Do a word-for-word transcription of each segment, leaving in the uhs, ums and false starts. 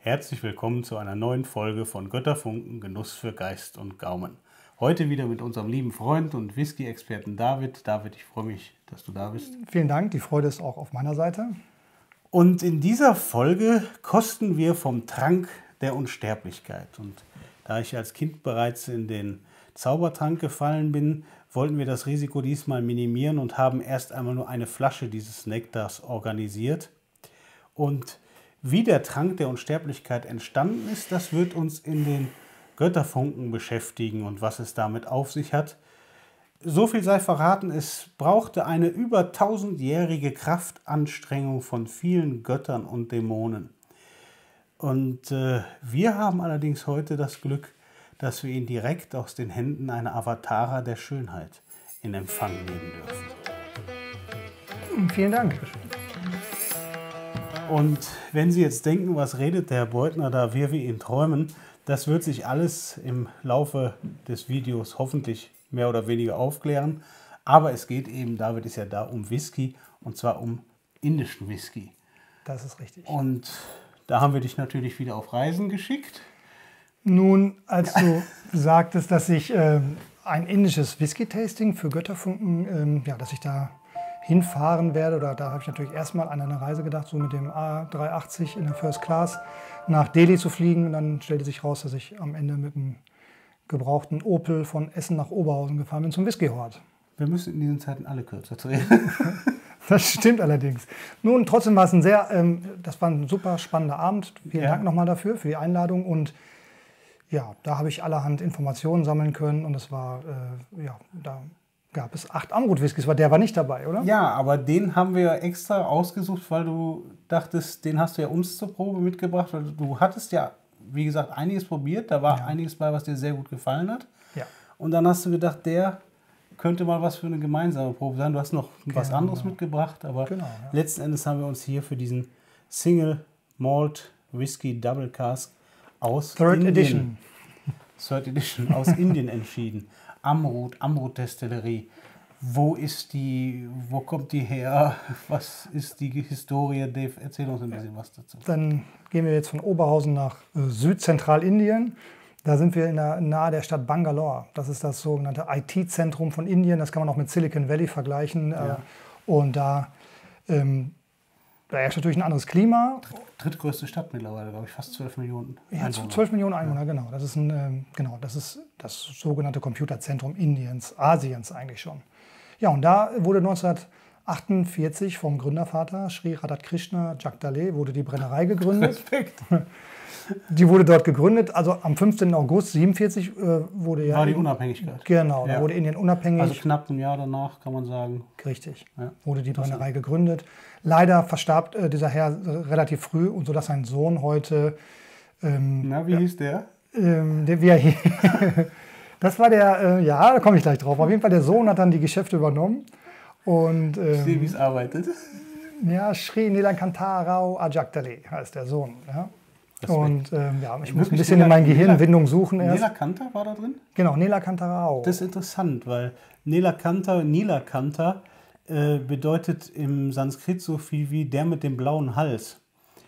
Herzlich willkommen zu einer neuen Folge von Götterfunken, Genuss für Geist und Gaumen. Heute wieder mit unserem lieben Freund und Whisky-Experten David. David, ich freue mich, dass du da bist. Vielen Dank, die Freude ist auch auf meiner Seite. Und in dieser Folge kosten wir vom Trank der Unsterblichkeit. Und da ich als Kind bereits in den Zaubertrank gefallen bin, wollten wir das Risiko diesmal minimieren und haben erst einmal nur eine Flasche dieses Nektars organisiert. Und wie der Trank der Unsterblichkeit entstanden ist, das wird uns in den Götterfunken beschäftigen und was es damit auf sich hat. So viel sei verraten, es brauchte eine über tausendjährige Kraftanstrengung von vielen Göttern und Dämonen. Und äh, wir haben allerdings heute das Glück, dass wir ihn direkt aus den Händen einer Avatara der Schönheit in Empfang nehmen dürfen. Vielen Dank. Und wenn Sie jetzt denken, was redet der Herr Beutner da, wir wie ihn träumen, das wird sich alles im Laufe des Videos hoffentlich mehr oder weniger aufklären. Aber es geht eben, David ist ja da, um Whisky und zwar um indischen Whisky. Das ist richtig. Und da haben wir dich natürlich wieder auf Reisen geschickt. Nun, als du sagtest, dass ich ähm, ein indisches Whisky-Tasting für Götterfunken, ähm, ja, dass ich da hinfahren werde, oder da habe ich natürlich erstmal an eine Reise gedacht, so mit dem A drei achtzig in der First Class nach Delhi zu fliegen. Und dann stellte sich raus, dass ich am Ende mit einem gebrauchten Opel von Essen nach Oberhausen gefahren bin zum Whisky-Hort. Wir müssen in diesen Zeiten alle kürzer drehen. Das stimmt allerdings. Nun, trotzdem war es ein sehr, ähm, das war ein super spannender Abend. Vielen Ja. Dank nochmal dafür, für die Einladung. Und ja, da habe ich allerhand Informationen sammeln können. Und es war, äh, ja, da gab es acht Amrut-Whiskys. Der war nicht dabei, oder? Ja, aber den haben wir extra ausgesucht, weil du dachtest, den hast du ja uns zur Probe mitgebracht. Weil du hattest ja, wie gesagt, einiges probiert. Da war Ja. einiges bei, was dir sehr gut gefallen hat. Ja. Und dann hast du gedacht, der könnte mal was für eine gemeinsame Probe sein. Du hast noch was Genau. anderes mitgebracht, aber Genau, ja. letzten Endes haben wir uns hier für diesen Single Malt Whisky Double Cask aus Third Indien, Edition. Third Edition aus Indien entschieden. Amrut, Amrut Destillerie. Wo ist die, wo kommt die her? Was ist die Historie? Dave, erzähl uns ein bisschen was dazu. Dann gehen wir jetzt von Oberhausen nach äh, Südzentralindien. Da sind wir in der, nahe der Stadt Bangalore. Das ist das sogenannte I T-Zentrum von Indien. Das kann man auch mit Silicon Valley vergleichen. Ja. Äh, und da, ähm, da herrscht natürlich ein anderes Klima. Drittgrößte Stadt mittlerweile, glaube ich, fast zwölf Millionen Ja, Einwohner. zwölf Millionen Einwohner, ja. Genau. Das ist, ein, ähm, genau. Das ist das sogenannte Computerzentrum Indiens, Asiens eigentlich schon. Ja, und da wurde neunzehnhundertachtundvierzig vom Gründervater Sri Radhakrishna Jagdale wurde die Brennerei gegründet. Respekt. Die wurde dort gegründet, also am fünfzehnten August neunzehnhundertsiebenundvierzig äh, wurde ja... War die in- Unabhängigkeit. Genau, Ja. da wurde Indien unabhängig. Also knapp ein Jahr danach, kann man sagen. Richtig, Ja. wurde die Brennerei gegründet. Leider verstarb äh, dieser Herr äh, relativ früh, und so dass sein Sohn heute... Ähm, Na, wie hieß der? ähm, der, wie er hieß, das war der, äh, ja, da komme ich gleich drauf. Auf jeden Fall, der Sohn hat dann die Geschäfte übernommen. Und Ich sehe, wie ähm, es arbeitet. ja, Sri Nilakanta Rao Ajagdale heißt der Sohn. Ja. Respekt. Und ähm, ja, ich muss ein Wirklich bisschen in meinen Nila- Gehirnwindung suchen erst. Nilakanta war da drin? Genau, Nilakanta Rao. Das ist interessant, weil Nilakanta, Nilakanta äh, bedeutet im Sanskrit so viel wie der mit dem blauen Hals.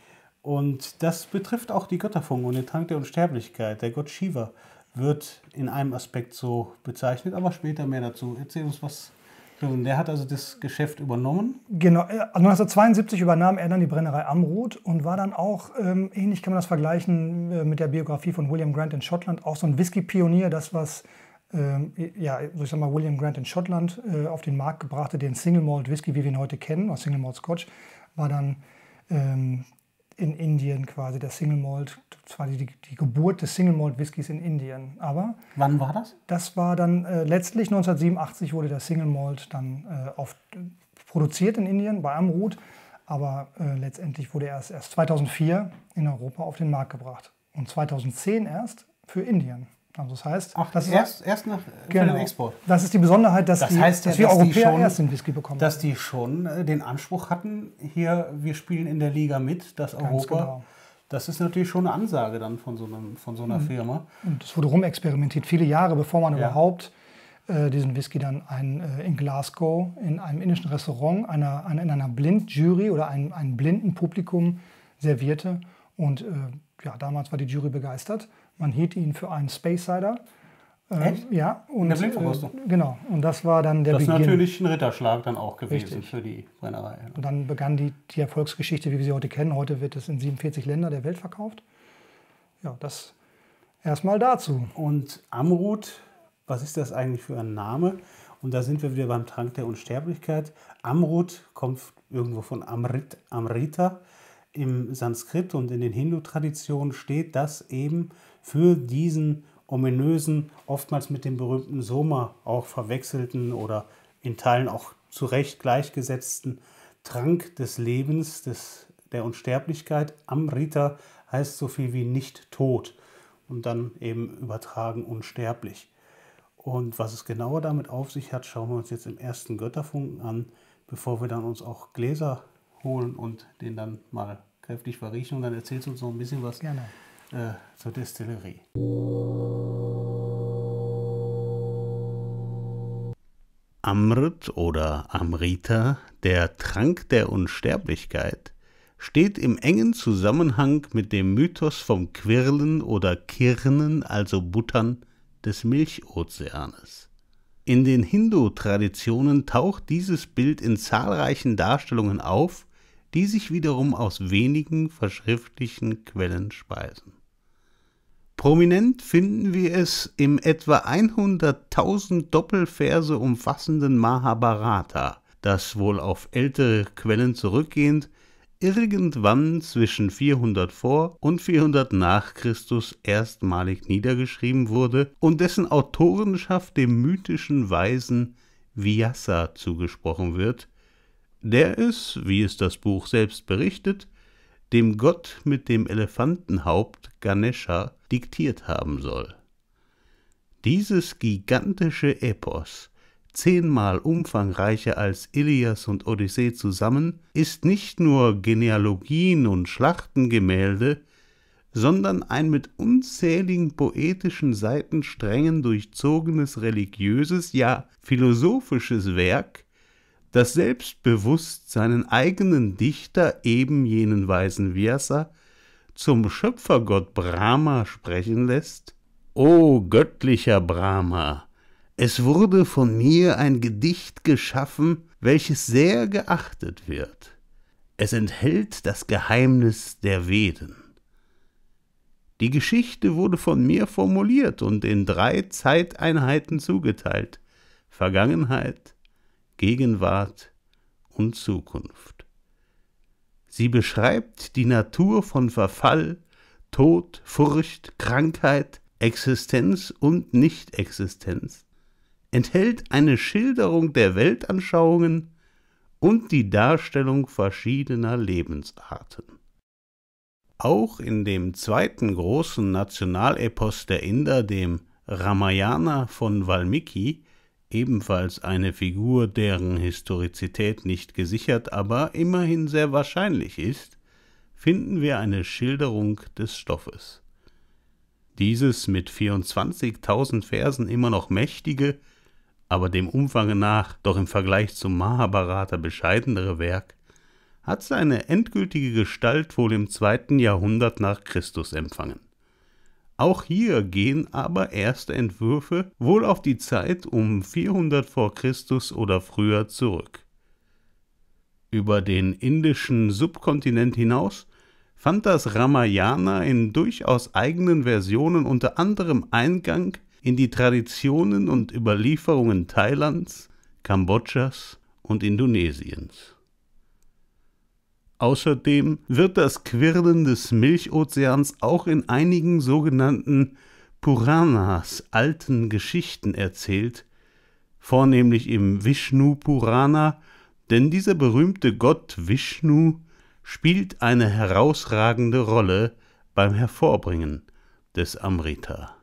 Und das betrifft auch die Götterfunken und den Trank der Unsterblichkeit. Der Gott Shiva wird in einem Aspekt so bezeichnet, aber später mehr dazu. Erzähl uns was. Der hat also das Geschäft übernommen. Genau, äh, also neunzehnhundertzweiundsiebzig übernahm er dann die Brennerei Amrut und war dann auch, ähm, ähnlich kann man das vergleichen äh, mit der Biografie von William Grant in Schottland, auch so ein Whisky-Pionier, das was, ähm, ja, so ich sag mal, William Grant in Schottland äh, auf den Markt gebrachte, den Single Malt Whisky, wie wir ihn heute kennen, oder Single Malt Scotch, war dann ähm, in Indien quasi der Single Malt, das war die, die Geburt des Single Malt Whiskys in Indien. Aber Wann war das? das war dann äh, letztlich neunzehnhundertsiebenundachtzig wurde der Single Malt dann äh, auf, produziert in Indien bei Amrut, aber äh, letztendlich wurde er erst, erst zweitausendvier in Europa auf den Markt gebracht und zweitausendzehn erst für Indien. Also das heißt, Ach, das erst, erst nach für genau, den Export. das ist die Besonderheit, dass, Das die, heißt ja, dass wir dass die Europäer schon- erst den Whisky bekommen. Dass die schon äh, den Anspruch hatten, hier, wir spielen in der Liga mit, dass Europa, genau. das ist natürlich schon eine Ansage dann von so, einem, von so einer Firma. Und es wurde rumexperimentiert, viele Jahre, bevor man Ja. überhaupt äh, diesen Whisky dann ein, äh, in Glasgow in einem indischen Restaurant einer, einer, in einer Blindjury oder einem, einem blinden Publikum servierte. Und äh, ja, damals war die Jury begeistert. Man hielt ihn für einen Space Cider. Äh, Echt? ja, und, In der Blindverkostung? Äh, genau, und das war dann der Das ist Beginn. natürlich ein Ritterschlag dann auch gewesen Richtig. für die Brennerei. Und dann begann die, die Erfolgsgeschichte, wie wir sie heute kennen. Heute wird es in siebenundvierzig Ländern der Welt verkauft. Ja, das erstmal dazu. Und Amrut, was ist das eigentlich für ein Name? Und da sind wir wieder beim Trank der Unsterblichkeit. Amrut kommt irgendwo von Amrit, Amrita. Im Sanskrit und in den Hindu-Traditionen steht das eben für diesen ominösen, oftmals mit dem berühmten Soma auch verwechselten oder in Teilen auch zu Recht gleichgesetzten Trank des Lebens, des, der Unsterblichkeit. Amrita heißt so viel wie nicht tot und dann eben übertragen unsterblich. Und was es genauer damit auf sich hat, schauen wir uns jetzt im ersten Götterfunken an, bevor wir dann uns auch Gläser holen und den dann mal kräftig verriechen. Und dann erzählst du uns noch ein bisschen was Gerne. äh, zur Destillerie. Amrit oder Amrita, der Trank der Unsterblichkeit, steht im engen Zusammenhang mit dem Mythos vom Quirlen oder Kirnen, also Buttern, des Milchozeanes. In den Hindu-Traditionen taucht dieses Bild in zahlreichen Darstellungen auf, die sich wiederum aus wenigen verschriftlichen Quellen speisen. Prominent finden wir es im etwa hunderttausend Doppelverse umfassenden Mahabharata, das wohl auf ältere Quellen zurückgehend irgendwann zwischen vierhundert vor und vierhundert nach Christus erstmalig niedergeschrieben wurde und dessen Autorenschaft dem mythischen Weisen Vyasa zugesprochen wird, der es, wie es das Buch selbst berichtet, dem Gott mit dem Elefantenhaupt Ganesha diktiert haben soll. Dieses gigantische Epos, zehnmal umfangreicher als Ilias und Odyssee zusammen, ist nicht nur Genealogien und Schlachtengemälde, sondern ein mit unzähligen poetischen Seitensträngen durchzogenes religiöses, ja philosophisches Werk, das selbstbewusst seinen eigenen Dichter, eben jenen weisen Vyasa, zum Schöpfergott Brahma sprechen lässt: O göttlicher Brahma, es wurde von mir ein Gedicht geschaffen, welches sehr geachtet wird. Es enthält das Geheimnis der Veden. Die Geschichte wurde von mir formuliert und in drei Zeiteinheiten zugeteilt: Vergangenheit, Gegenwart und Zukunft. Sie beschreibt die Natur von Verfall, Tod, Furcht, Krankheit, Existenz und Nichtexistenz, enthält eine Schilderung der Weltanschauungen und die Darstellung verschiedener Lebensarten. Auch in dem zweiten großen Nationalepos der Inder, dem Ramayana von Valmiki, ebenfalls eine Figur, deren Historizität nicht gesichert, aber immerhin sehr wahrscheinlich ist, finden wir eine Schilderung des Stoffes. Dieses mit vierundzwanzigtausend Versen immer noch mächtige, aber dem Umfange nach doch im Vergleich zum Mahabharata bescheidenere Werk hat seine endgültige Gestalt wohl im zweiten Jahrhundert nach Christus empfangen. Auch hier gehen aber erste Entwürfe wohl auf die Zeit um vierhundert vor Christus oder früher zurück. Über den indischen Subkontinent hinaus fand das Ramayana in durchaus eigenen Versionen unter anderem Eingang in die Traditionen und Überlieferungen Thailands, Kambodschas und Indonesiens. Außerdem wird das Quirlen des Milchozeans auch in einigen sogenannten Puranas, alten Geschichten, erzählt, vornehmlich im Vishnu-Purana, denn dieser berühmte Gott Vishnu spielt eine herausragende Rolle beim Hervorbringen des Amrita.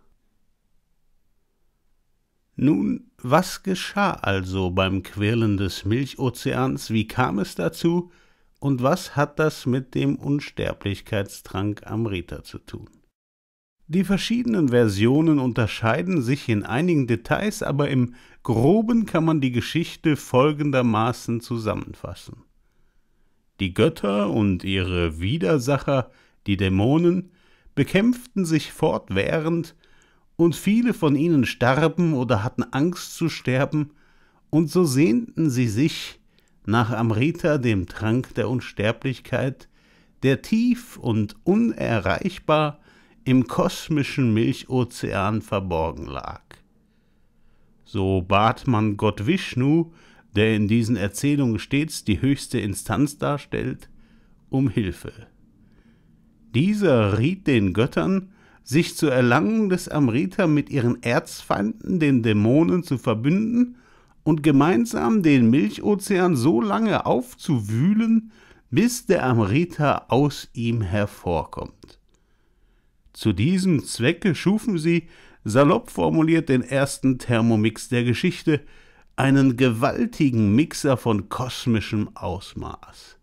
Nun, was geschah also beim Quirlen des Milchozeans, wie kam es dazu? Und was hat das mit dem Unsterblichkeitstrank Amrita zu tun? Die verschiedenen Versionen unterscheiden sich in einigen Details, aber im Groben kann man die Geschichte folgendermaßen zusammenfassen. Die Götter und ihre Widersacher, die Dämonen, bekämpften sich fortwährend, und viele von ihnen starben oder hatten Angst zu sterben, und so sehnten sie sich nach Amrita, dem Trank der Unsterblichkeit, der tief und unerreichbar im kosmischen Milchozean verborgen lag. So bat man Gott Vishnu, der in diesen Erzählungen stets die höchste Instanz darstellt, um Hilfe. Dieser riet den Göttern, sich zur Erlangung des Amrita mit ihren Erzfeinden, den Dämonen, zu verbünden und gemeinsam den Milchozean so lange aufzuwühlen, bis der Amrita aus ihm hervorkommt. Zu diesem Zwecke schufen sie, salopp formuliert, den ersten Thermomix der Geschichte, einen gewaltigen Mixer von kosmischem Ausmaß.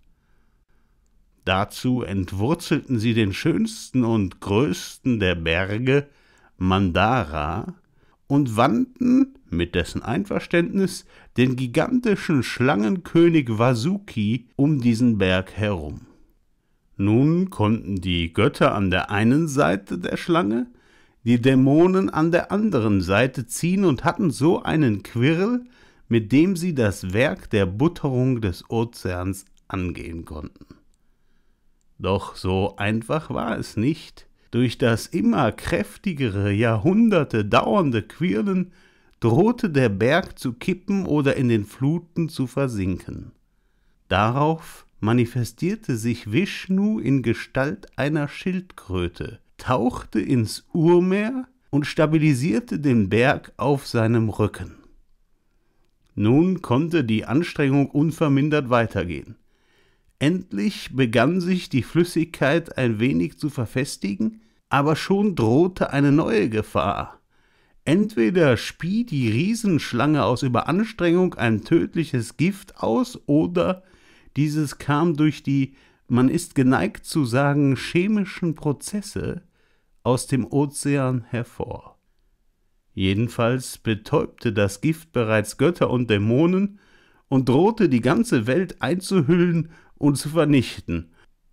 Dazu entwurzelten sie den schönsten und größten der Berge, Mandara, und wandten, mit dessen Einverständnis, den gigantischen Schlangenkönig Vasuki um diesen Berg herum. Nun konnten die Götter an der einen Seite der Schlange, die Dämonen an der anderen Seite ziehen und hatten so einen Quirl, mit dem sie das Werk der Butterung des Ozeans angehen konnten. Doch so einfach war es nicht. Durch das immer kräftigere, Jahrhunderte dauernde Quirlen drohte der Berg zu kippen oder in den Fluten zu versinken. Darauf manifestierte sich Vishnu in Gestalt einer Schildkröte, tauchte ins Urmeer und stabilisierte den Berg auf seinem Rücken. Nun konnte die Anstrengung unvermindert weitergehen. Endlich begann sich die Flüssigkeit ein wenig zu verfestigen, aber schon drohte eine neue Gefahr. Entweder spie die Riesenschlange aus Überanstrengung ein tödliches Gift aus, oder dieses kam durch die, man ist geneigt zu sagen, chemischen Prozesse aus dem Ozean hervor. Jedenfalls betäubte das Gift bereits Götter und Dämonen und drohte die ganze Welt einzuhüllen und zu vernichten.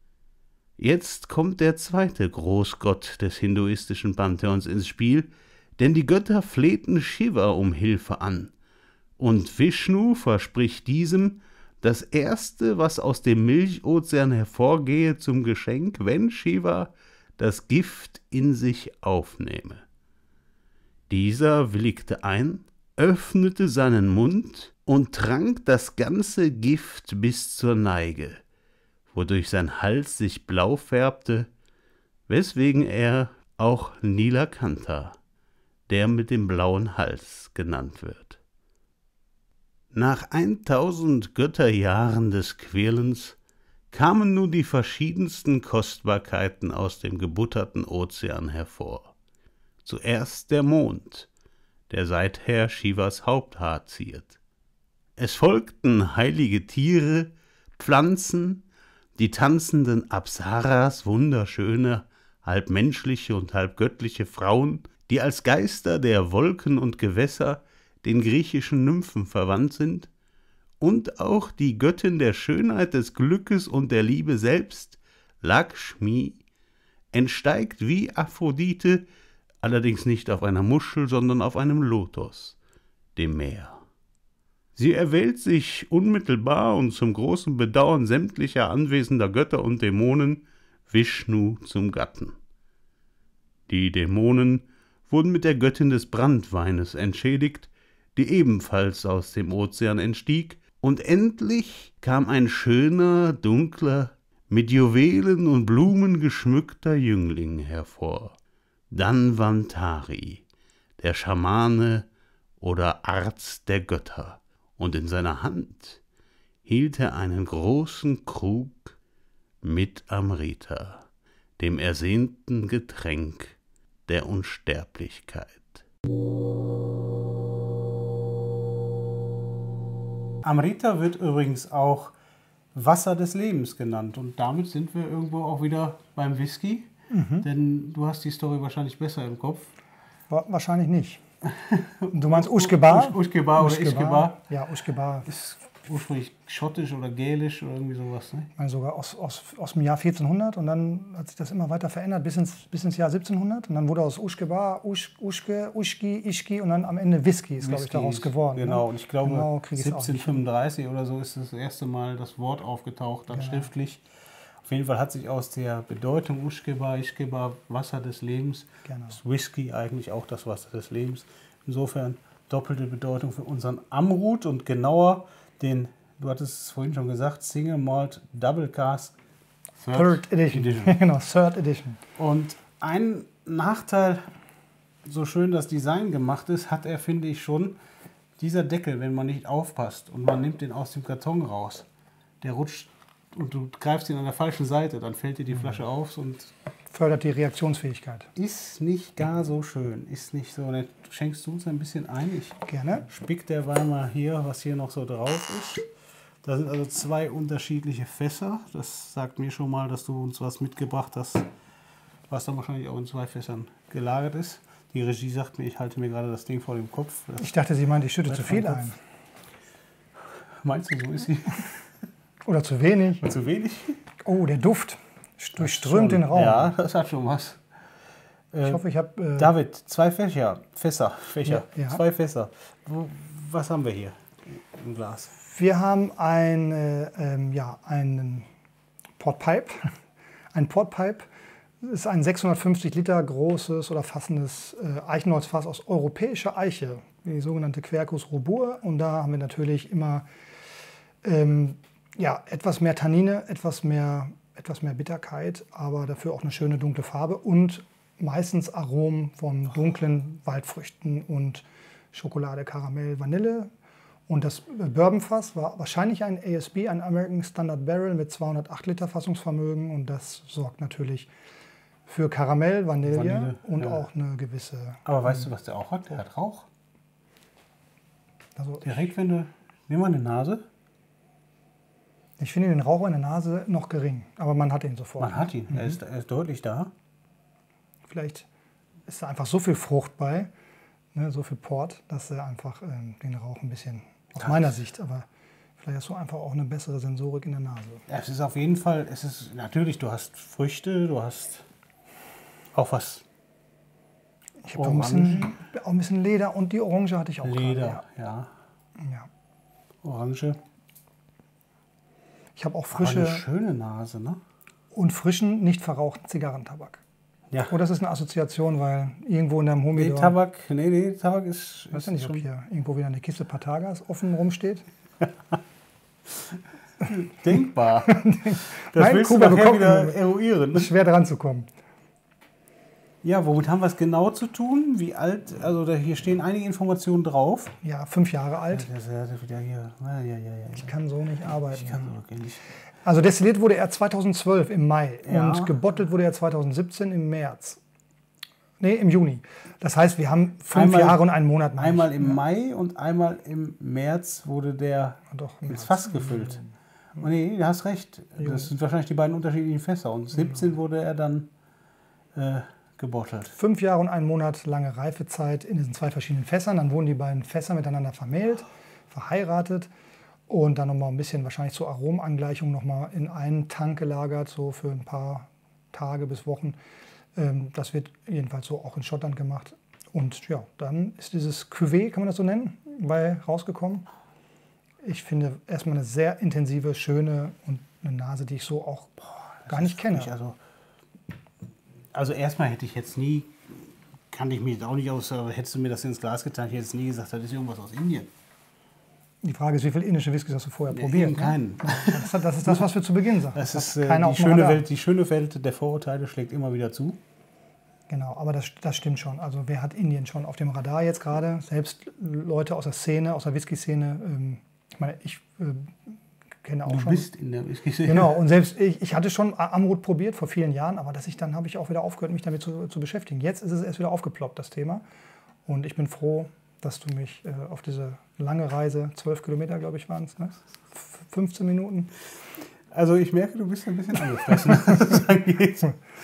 Jetzt kommt der zweite Großgott des hinduistischen Pantheons ins Spiel, denn die Götter flehten Shiva um Hilfe an, und Vishnu verspricht diesem das Erste, was aus dem Milchozean hervorgehe, zum Geschenk, wenn Shiva das Gift in sich aufnehme. Dieser willigte ein, öffnete seinen Mund und trank das ganze Gift bis zur Neige, wodurch sein Hals sich blau färbte, weswegen er auch Nilakantha, der mit dem blauen Hals, genannt wird. Nach eintausend Götterjahren des Quälens kamen nun die verschiedensten Kostbarkeiten aus dem gebutterten Ozean hervor. Zuerst der Mond, der seither Shivas Haupthaar ziert. Es folgten heilige Tiere, Pflanzen, die tanzenden Apsaras, wunderschöne, halb menschliche und halb göttliche Frauen, die als Geister der Wolken und Gewässer den griechischen Nymphen verwandt sind, und auch die Göttin der Schönheit, des Glückes und der Liebe selbst, Lakshmi, entsteigt wie Aphrodite, allerdings nicht auf einer Muschel, sondern auf einem Lotos, dem Meer. Sie erwählt sich unmittelbar und zum großen Bedauern sämtlicher anwesender Götter und Dämonen Vishnu zum Gatten. Die Dämonen wurden mit der Göttin des Branntweines entschädigt, die ebenfalls aus dem Ozean entstieg, und endlich kam ein schöner, dunkler, mit Juwelen und Blumen geschmückter Jüngling hervor, Dhanvantari, der Schamane oder Arzt der Götter, und in seiner Hand hielt er einen großen Krug mit Amrita, dem ersehnten Getränk der Unsterblichkeit. Amrita wird übrigens auch Wasser des Lebens genannt, und damit sind wir irgendwo auch wieder beim Whisky, mhm. denn du hast die Story wahrscheinlich besser im Kopf. Wahrscheinlich nicht. Du meinst Ushgebar? Ushgebar oder Ishgebar? Ja, Ushgebar. Ist ursprünglich schottisch oder gälisch oder irgendwie sowas. Ne? Ich meine sogar aus, aus, aus dem Jahr vierzehnhundert und dann hat sich das immer weiter verändert bis ins, bis ins Jahr siebzehnhundert und dann wurde aus Uschkebar, Usch, Uschke, Uschki, Ischki und dann am Ende Whisky ist, glaube ich, daraus geworden. Genau, ne? und ich glaube genau, siebzehnhundertfünfunddreißig oder so ist das erste Mal das Wort aufgetaucht, dann genau. schriftlich. Auf jeden Fall hat sich aus der Bedeutung Uschkebar, Ischkebar, Wasser des Lebens, genau. das Whisky eigentlich auch das Wasser des Lebens. Insofern doppelte Bedeutung für unseren Amrut und genauer den, du hattest es vorhin schon gesagt, Single Malt Double Cask Third, Third Edition. Edition. Genau, Third Edition. Und ein Nachteil, so schön das Design gemacht ist, hat er, finde ich schon, dieser Deckel, wenn man nicht aufpasst und man nimmt den aus dem Karton raus, der rutscht und du greifst ihn an der falschen Seite, dann fällt dir die Flasche mhm. auf und fördert die Reaktionsfähigkeit. Ist nicht gar so schön, ist nicht so nett. Schenkst du uns ein bisschen ein? Ich Gerne. Spick derweil mal hier, was hier noch so drauf ist. Da sind also zwei unterschiedliche Fässer. Das sagt mir schon mal, dass du uns was mitgebracht hast, was dann wahrscheinlich auch in zwei Fässern gelagert ist. Die Regie sagt mir, ich halte mir gerade das Ding vor dem Kopf. Das ich dachte, sie meint, ich schütte zu viel ein. Meinst du, so ist sie? Oder zu wenig. Oder zu wenig? Oh, der Duft durchströmt den Raum. Ja, das hat schon was. Ich äh, hoffe, ich habe... Äh David, zwei Fächer, Fässer, Fächer, ja, ja. zwei Fässer. Wo, was haben wir hier im Glas? Wir haben ein, äh, ähm, ja, einen Portpipe. Ein Portpipe ist ein sechshundertfünfzig Liter großes oder fassendes äh, Eichenholzfass aus europäischer Eiche, die sogenannte Quercus robur. Und da haben wir natürlich immer ähm, ja, etwas mehr Tannine, etwas mehr, etwas mehr Bitterkeit, aber dafür auch eine schöne dunkle Farbe und meistens Aromen von dunklen Waldfrüchten und Schokolade, Karamell, Vanille. Und das Bourbonfass war wahrscheinlich ein A S B, ein American Standard Barrel mit zweihundertacht Liter Fassungsvermögen. Und das sorgt natürlich für Karamell, Vanille, Vanille und ja. auch eine gewisse... Aber weißt du, was der auch hat? Der hat Rauch. Also direkt, wenn du... Nimm mal eine Nase. Ich finde den Rauch in der Nase noch gering, aber man hat ihn sofort. Man hat ihn, mhm. er, ist, er ist deutlich da. Vielleicht ist da einfach so viel Frucht bei, ne, so viel Port, dass er einfach ähm, den Rauch ein bisschen, aus ja. meiner Sicht, aber vielleicht hast du einfach auch eine bessere Sensorik in der Nase. Ja, es ist auf jeden Fall, es ist natürlich, du hast Früchte, du hast auch was. Ich habe auch, auch ein bisschen Leder und die Orange hatte ich auch. Leder, gerade, ja. ja. ja. Orange. Ich habe auch frische... Aber eine schöne Nase, ne? Und frischen, nicht verrauchten Zigarrentabak. Ja. Oh, das ist eine Assoziation, weil irgendwo in deinem Humidor... Nee, Tabak, nee, nee, Tabak ist... Ich weiß ja nicht, ob hier irgendwo wieder eine Kiste Patagas offen rumsteht. Denkbar. Das Nein, willst Kuba du nachher wieder bekommen. eruieren. Ist schwer dran zu kommen. Ja, womit haben wir es genau zu tun? Wie alt? Also da, hier stehen einige Informationen drauf. Ja, fünf Jahre alt. Ja, das ist wieder hier. Ja, ja, ja, ja. Ich kann so nicht arbeiten. Ich kann so wirklich nicht. Also destilliert wurde er zweitausendzwölf im Mai Ja. und gebottelt wurde er zweitausendsiebzehn im März. Nee, im Juni. Das heißt, wir haben fünf Einmal- Jahre und einen Monat. meine Einmal ich. im Ja. Mai und einmal im März wurde der Doch, ins März. Fass gefüllt. Und nee, du hast recht. Das sind wahrscheinlich die beiden unterschiedlichen Fässer. Und siebzehn wurde er dann äh, gebottelt. Fünf Jahre und einen Monat lange Reifezeit in diesen zwei verschiedenen Fässern. Dann wurden die beiden Fässer miteinander vermählt, verheiratet und dann nochmal ein bisschen wahrscheinlich zur Aromenangleichung nochmal in einen Tank gelagert, so für ein paar Tage bis Wochen. Ähm, Das wird jedenfalls so auch in Schottland gemacht. Und ja, dann ist dieses Cuvée, kann man das so nennen, bei rausgekommen. Ich finde erstmal eine sehr intensive, schöne und eine Nase, die ich so auch gar nicht kenne. Ich also, also erstmal hätte ich jetzt nie, kann ich mich jetzt auch nicht aus, aber hättest du mir das ins Glas getan, ich hätte jetzt nie gesagt, das ist irgendwas aus Indien. Die Frage ist, wie viele indische Whiskys hast du vorher Nee, probiert? eben keinen. Ne? Das, das ist das, was wir zu Beginn sagen. Das hat ist äh, keiner die, auf dem schöne Radar. Welt, die schöne Welt der Vorurteile schlägt immer wieder zu. Genau, aber das, das stimmt schon. Also wer hat Indien schon auf dem Radar jetzt gerade? Selbst Leute aus der Szene, aus der Whisky-Szene. Ähm, ich meine, ich äh, kenne auch Du schon. bist in der Whisky-Szene. Genau, und selbst ich, ich hatte schon Amrut probiert vor vielen Jahren, aber dass ich dann habe ich auch wieder aufgehört, mich damit zu, zu beschäftigen. Jetzt ist es erst wieder aufgeploppt, das Thema. Und ich bin froh, dass du mich äh, auf diese lange Reise, zwölf Kilometer, glaube ich, waren es, ne? F- fünfzehn Minuten. Also ich merke, du bist ein bisschen angefressen, was das angeht.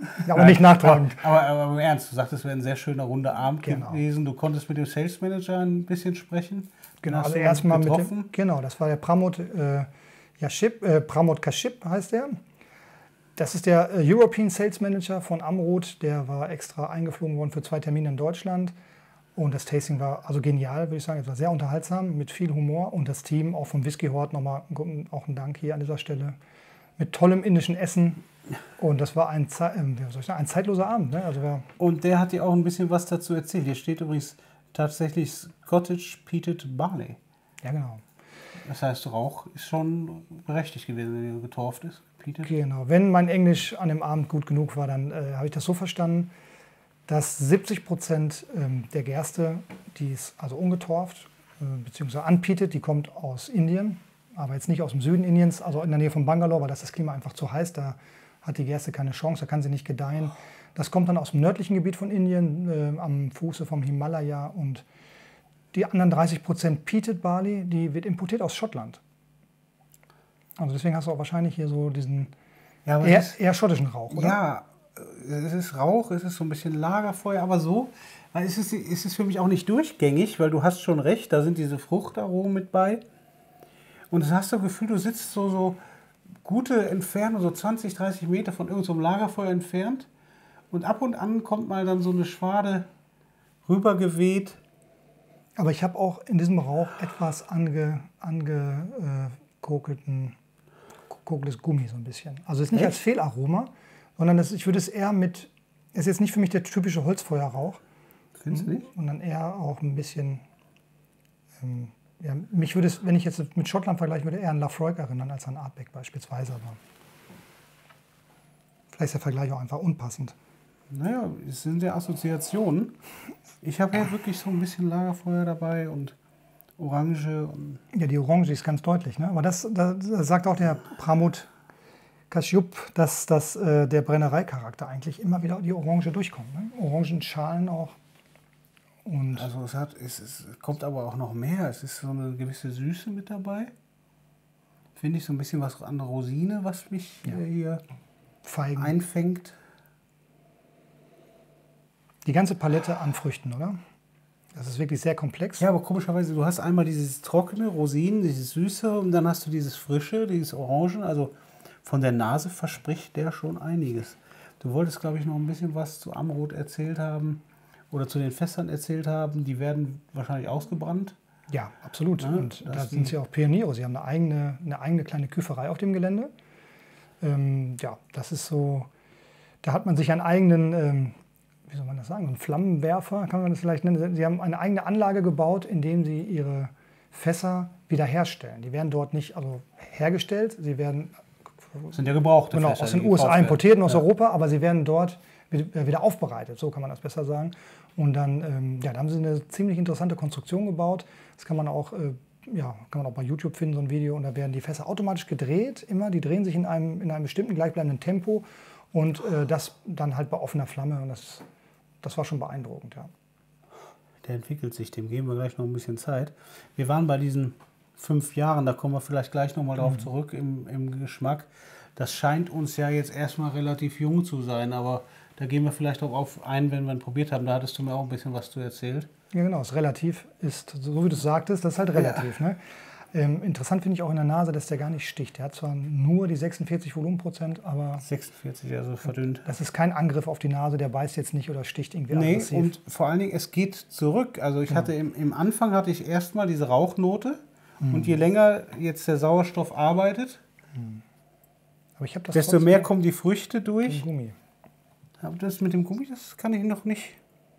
Ja, aber nicht nachtragend. Aber, aber, aber im Ernst, du sagtest, es wäre ein sehr schöner runder Abend Genau. gewesen. Du konntest mit dem Sales Manager ein bisschen sprechen. Genau, Hast also du uns erstmal mit getroffen? dem, genau, das war der Pramod äh, Yaship, äh, Pramod Kashyap heißt der. Das ist der äh, European Sales Manager von Amrut. Der war extra eingeflogen worden für zwei Termine in Deutschland. Und das Tasting war also genial, würde ich sagen. Es war sehr unterhaltsam, mit viel Humor. Und das Team, auch vom Whisky Hort, nochmal auch ein Dank hier an dieser Stelle. Mit tollem indischen Essen. Und das war ein, Ze äh, wie soll ich sagen, ein zeitloser Abend. Ne? Also war Und der hat dir auch ein bisschen was dazu erzählt. Hier steht übrigens tatsächlich Scottish Peated Barley. ja, genau. Das heißt, Rauch ist schon berechtigt gewesen, wenn er getorft ist. Peated. Genau. Wenn mein Englisch an dem Abend gut genug war, dann äh, habe ich das so verstanden, dass siebzig Prozent ähm, der Gerste, die ist also ungetorft, äh, beziehungsweise unpeated, die kommt aus Indien, aber jetzt nicht aus dem Süden Indiens, also in der Nähe von Bangalore, weil das das Klima einfach zu heiß, da hat die Gerste keine Chance, da kann sie nicht gedeihen. Das kommt dann aus dem nördlichen Gebiet von Indien, äh, am Fuße vom Himalaya, und die anderen dreißig Prozent Peated Barley, die wird importiert aus Schottland. Also deswegen hast du auch wahrscheinlich hier so diesen Ja, aber eher, es ist, eher schottischen Rauch, oder? ja, es ist Rauch, es ist so ein bisschen Lagerfeuer, aber so, weil es ist, es ist für mich auch nicht durchgängig, weil du hast schon recht, da sind diese Fruchtaromen mit bei. Und du hast das Gefühl, du sitzt so, so gute Entfernung, so zwanzig, dreißig Meter von irgendeinem Lagerfeuer entfernt. Und ab und an kommt mal dann so eine Schwade rübergeweht. Aber ich habe auch in diesem Rauch etwas ange, angekokelten, kokeltes Gummi so ein bisschen. Also es ist nicht Echt? als Fehlaroma, sondern das, ich würde es eher mit, es ist jetzt nicht für mich der typische Holzfeuerrauch, Findest du nicht? sondern eher auch ein bisschen, ähm, ja, mich würde es, wenn ich jetzt mit Schottland vergleiche, würde eher an Lafroig erinnern als an Ardbeg beispielsweise. Aber vielleicht ist der Vergleich auch einfach unpassend. Naja, es sind ja Assoziationen. Ich habe ja wirklich so ein bisschen Lagerfeuer dabei und Orange. Und Ja, die Orange ist ganz deutlich. Ne? Aber das, das, das sagt auch der Pramod Kashyap, dass, dass äh, der Brennereicharakter eigentlich immer wieder die Orange durchkommt. Ne? Orangenschalen auch. Und also es, hat, es, es kommt aber auch noch mehr. Es ist so eine gewisse Süße mit dabei. Finde ich so ein bisschen was an der Rosine, was mich Ja. äh, hier Feigen. einfängt. Die ganze Palette an Früchten, oder? Das ist wirklich sehr komplex. Ja, aber komischerweise, du hast einmal dieses trockene Rosinen, dieses Süße und dann hast du dieses Frische, dieses Orangen. Also von der Nase verspricht der schon einiges. Du wolltest, glaube ich, noch ein bisschen was zu Amrut erzählt haben oder zu den Fässern erzählt haben. Die werden wahrscheinlich ausgebrannt. Ja, absolut. Ja, und das da ist sind die- sie auch Pioniere. Sie haben eine eigene, eine eigene kleine Küferei auf dem Gelände. Ähm, ja, das ist so, da hat man sich einen eigenen, ähm, wie soll man das sagen, einen Flammenwerfer, kann man das vielleicht nennen. Sie haben eine eigene Anlage gebaut, in dem sie ihre Fässer wiederherstellen. Die werden dort nicht also hergestellt, sie werden Das sind ja gebrauchte genau, Fässer, aus den die U S A gekauft werden. importiert und aus Ja. Europa, aber sie werden dort wieder wieder aufbereitet, so kann man das besser sagen. Und dann, ähm, ja, da haben sie eine ziemlich interessante Konstruktion gebaut. Das kann man auch, äh, ja, kann man auch bei YouTube finden, so ein Video. Und da werden die Fässer automatisch gedreht, immer. Die drehen sich in einem, in einem bestimmten gleichbleibenden Tempo und äh, das dann halt bei offener Flamme. Und das, das war schon beeindruckend, ja. Der entwickelt sich, dem geben wir gleich noch ein bisschen Zeit. Wir waren bei diesen fünf Jahren, da kommen wir vielleicht gleich nochmal drauf zurück im, im Geschmack. Das scheint uns ja jetzt erstmal relativ jung zu sein, aber da gehen wir vielleicht auch auf ein, wenn wir ihn probiert haben. Da hattest du mir auch ein bisschen was zu erzählt. Ja, genau, das relativ ist, so wie du es sagtest, das ist halt relativ. Ne? Ähm, interessant finde ich auch in der Nase, dass der gar nicht sticht. Der hat zwar nur die sechsundvierzig Volumenprozent, aber sechsundvierzig, also verdünnt. das ist kein Angriff auf die Nase, der beißt jetzt nicht oder sticht irgendwie Nee, aggressiv. und vor allen Dingen, es geht zurück. Also ich hatte im, im Anfang hatte ich erstmal diese Rauchnote und je länger jetzt der Sauerstoff arbeitet, Aber ich habe das desto trotzdem mehr kommen die Früchte im durch. Gummi. Aber das mit dem Gummi, das kann ich noch nicht.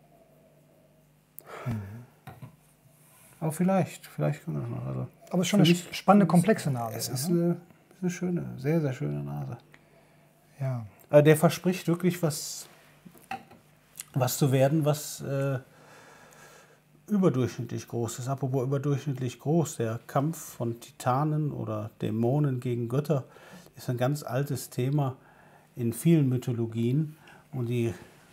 Aber vielleicht, vielleicht kann das noch. Also Aber es ist schon eine für mich- spannende, komplexe Nase. Es ja, ist ne? eine, eine schöne, sehr, sehr schöne Nase. Ja. Aber der verspricht wirklich was, was zu werden, was äh, überdurchschnittlich groß ist. Apropos überdurchschnittlich groß, der Kampf von Titanen oder Dämonen gegen Götter ist ein ganz altes Thema in vielen Mythologien. Und die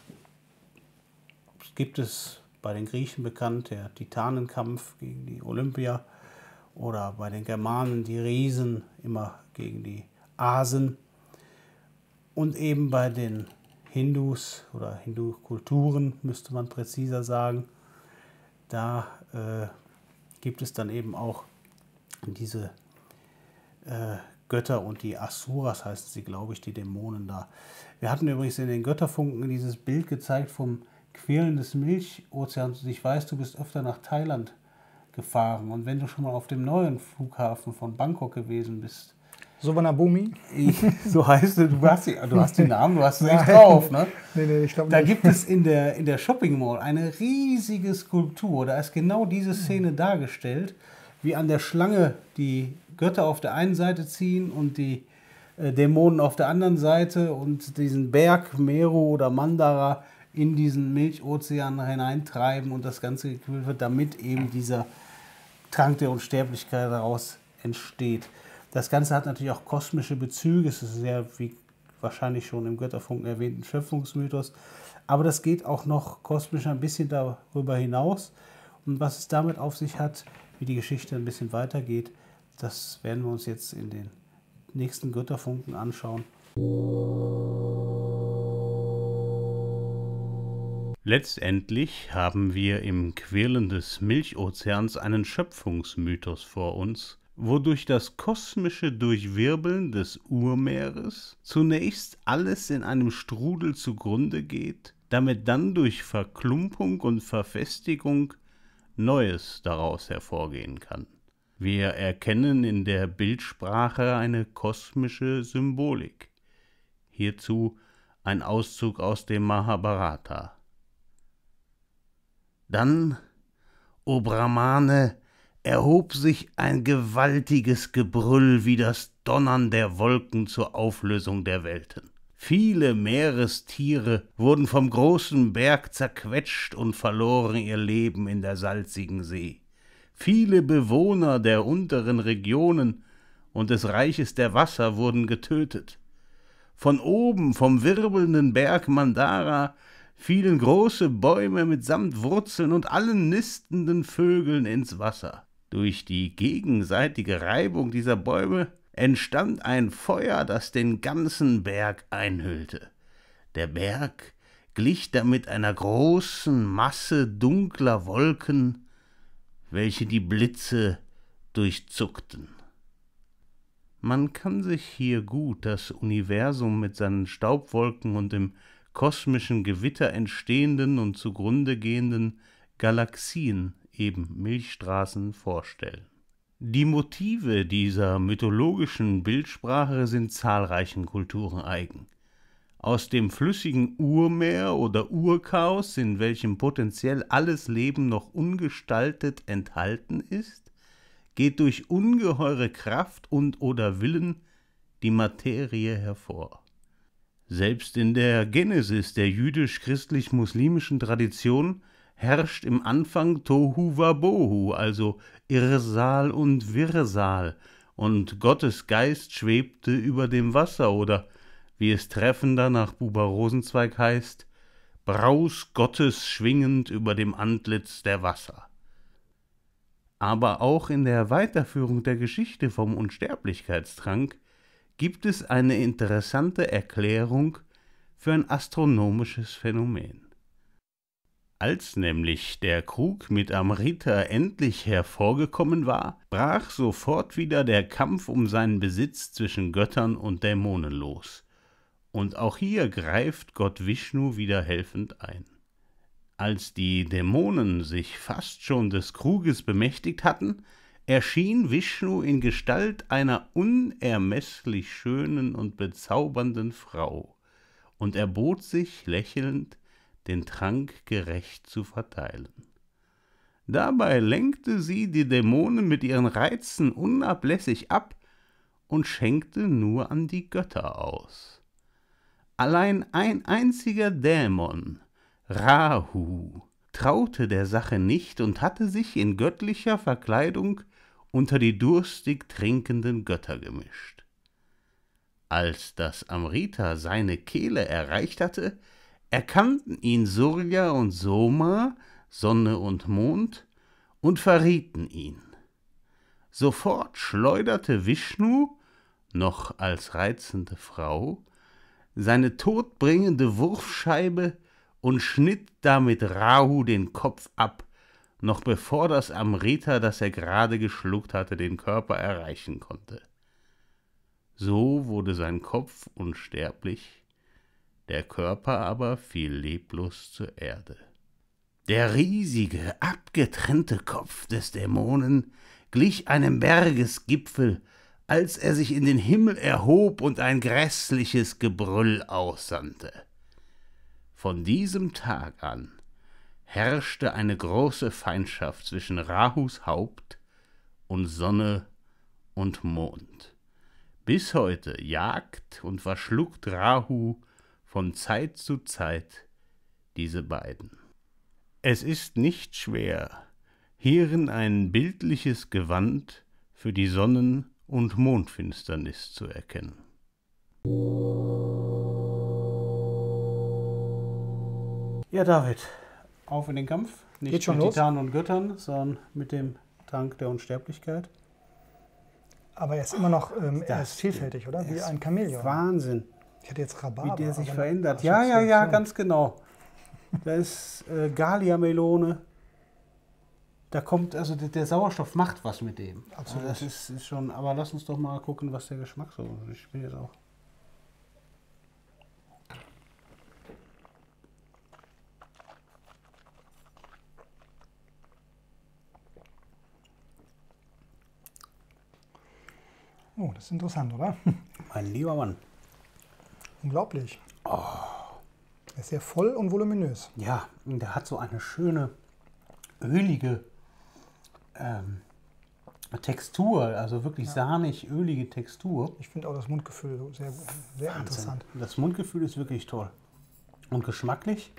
gibt es bei den Griechen bekannt, der Titanenkampf gegen die Olympier. Oder bei den Germanen die Riesen immer gegen die Asen. Und eben bei den Hindus oder Hindu-Kulturen, müsste man präziser sagen. Da äh, gibt es dann eben auch diese äh, Götter und die Asuras, heißen sie, glaube ich, die Dämonen da. Wir hatten übrigens in den Götterfunken dieses Bild gezeigt vom Quirlen des Milchozeans. Und ich weiß, du bist öfter nach Thailand gefahren. Und wenn du schon mal auf dem neuen Flughafen von Bangkok gewesen bist, Suvarnabhumi? So heißt es, du hast, die, du hast den Namen, du hast es nicht drauf, ne? Nee, nee, ich glaube Da nicht. gibt es in der, in der Shopping Mall eine riesige Skulptur. Da ist genau diese Szene dargestellt, wie an der Schlange die Götter auf der einen Seite ziehen und die äh, Dämonen auf der anderen Seite und diesen Berg Meru oder Mandara in diesen Milchozean hineintreiben und das Ganze gekühlt wird, damit eben dieser Trank der Unsterblichkeit daraus entsteht. Das Ganze hat natürlich auch kosmische Bezüge. Es ist sehr, wie wahrscheinlich schon im Götterfunken erwähnten Schöpfungsmythos. Aber das geht auch noch kosmisch ein bisschen darüber hinaus. Und was es damit auf sich hat, wie die Geschichte ein bisschen weitergeht, das werden wir uns jetzt in den nächsten Götterfunken anschauen. Letztendlich haben wir im Quirlen des Milchozeans einen Schöpfungsmythos vor uns, wo durch das kosmische Durchwirbeln des Urmeeres zunächst alles in einem Strudel zugrunde geht, damit dann durch Verklumpung und Verfestigung Neues daraus hervorgehen kann. Wir erkennen in der Bildsprache eine kosmische Symbolik. Hierzu ein Auszug aus dem Mahabharata. Dann, o Brahmane, erhob sich ein gewaltiges Gebrüll wie das Donnern der Wolken zur Auflösung der Welten. Viele Meerestiere wurden vom großen Berg zerquetscht und verloren ihr Leben in der salzigen See. Viele Bewohner der unteren Regionen und des Reiches der Wasser wurden getötet. Von oben, vom wirbelnden Berg Mandara, fielen große Bäume mitsamt Wurzeln und allen nistenden Vögeln ins Wasser. Durch die gegenseitige Reibung dieser Bäume entstand ein Feuer, das den ganzen Berg einhüllte. Der Berg glich damit einer großen Masse dunkler Wolken, welche die Blitze durchzuckten. Man kann sich hier gut das Universum mit seinen Staubwolken und im kosmischen Gewitter entstehenden und zugrunde gehenden Galaxien, eben Milchstraßen, vorstellen. Die Motive dieser mythologischen Bildsprache sind zahlreichen Kulturen eigen. Aus dem flüssigen Urmeer oder Urchaos, in welchem potenziell alles Leben noch ungestaltet enthalten ist, geht durch ungeheure Kraft und oder Willen die Materie hervor. Selbst in der Genesis der jüdisch-christlich-muslimischen Tradition herrscht im Anfang Tohu Wabohu, also Irrsal und Wirrsal, und Gottes Geist schwebte über dem Wasser, oder wie es treffender nach Buber Rosenzweig heißt, Braus Gottes schwingend über dem Antlitz der Wasser. Aber auch in der Weiterführung der Geschichte vom Unsterblichkeitstrank gibt es eine interessante Erklärung für ein astronomisches Phänomen. Als nämlich der Krug mit Amrita endlich hervorgekommen war, brach sofort wieder der Kampf um seinen Besitz zwischen Göttern und Dämonen los. Und auch hier greift Gott Vishnu wieder helfend ein. Als die Dämonen sich fast schon des Kruges bemächtigt hatten, erschien Vishnu in Gestalt einer unermesslich schönen und bezaubernden Frau und erbot sich lächelnd, den Trank gerecht zu verteilen. Dabei lenkte sie die Dämonen mit ihren Reizen unablässig ab und schenkte nur an die Götter aus. Allein ein einziger Dämon, Rahu, traute der Sache nicht und hatte sich in göttlicher Verkleidung unter die durstig trinkenden Götter gemischt. Als das Amrita seine Kehle erreicht hatte, erkannten ihn Surya und Soma, Sonne und Mond, und verrieten ihn. Sofort schleuderte Vishnu, noch als reizende Frau, seine todbringende Wurfscheibe und schnitt damit Rahu den Kopf ab, noch bevor das Amrita, das er gerade geschluckt hatte, den Körper erreichen konnte. So wurde sein Kopf unsterblich, der Körper aber fiel leblos zur Erde. Der riesige, abgetrennte Kopf des Dämonen glich einem Bergesgipfel, als er sich in den Himmel erhob und ein grässliches Gebrüll aussandte. Von diesem Tag an herrschte eine große Feindschaft zwischen Rahus Haupt und Sonne und Mond. Bis heute jagt und verschluckt Rahu von Zeit zu Zeit diese beiden. Es ist nicht schwer, hierin ein bildliches Gewand für die Sonnen- und Mondfinsternis zu erkennen. Ja, David, auf in den Kampf. Nicht Geht schon mit los? Titanen und Göttern, sondern mit dem Trank der Unsterblichkeit. Aber er ist immer noch ähm, er Das ist vielfältig, oder? Wie ist ein Chamäleon. Wahnsinn, Ich hätte jetzt Rhabarber. wie der sich aber verändert. eine Ja, ja, ja, Assoziation. ganz genau. Da ist äh, Galia-Melone. Da kommt, also der, der Sauerstoff macht was mit dem. Absolut. Also das ist, ist schon, aber lass uns doch mal gucken, was der Geschmack so ist. Ich bin jetzt auch. Oh, das ist interessant, oder? Mein lieber Mann. Unglaublich. Er ist sehr voll und voluminös. Ja, und der hat so eine schöne, ölige ähm, Textur, also wirklich sahnig, ölige Textur. Ich finde auch das Mundgefühl so sehr, sehr interessant. Das Mundgefühl ist wirklich toll. Und geschmacklich?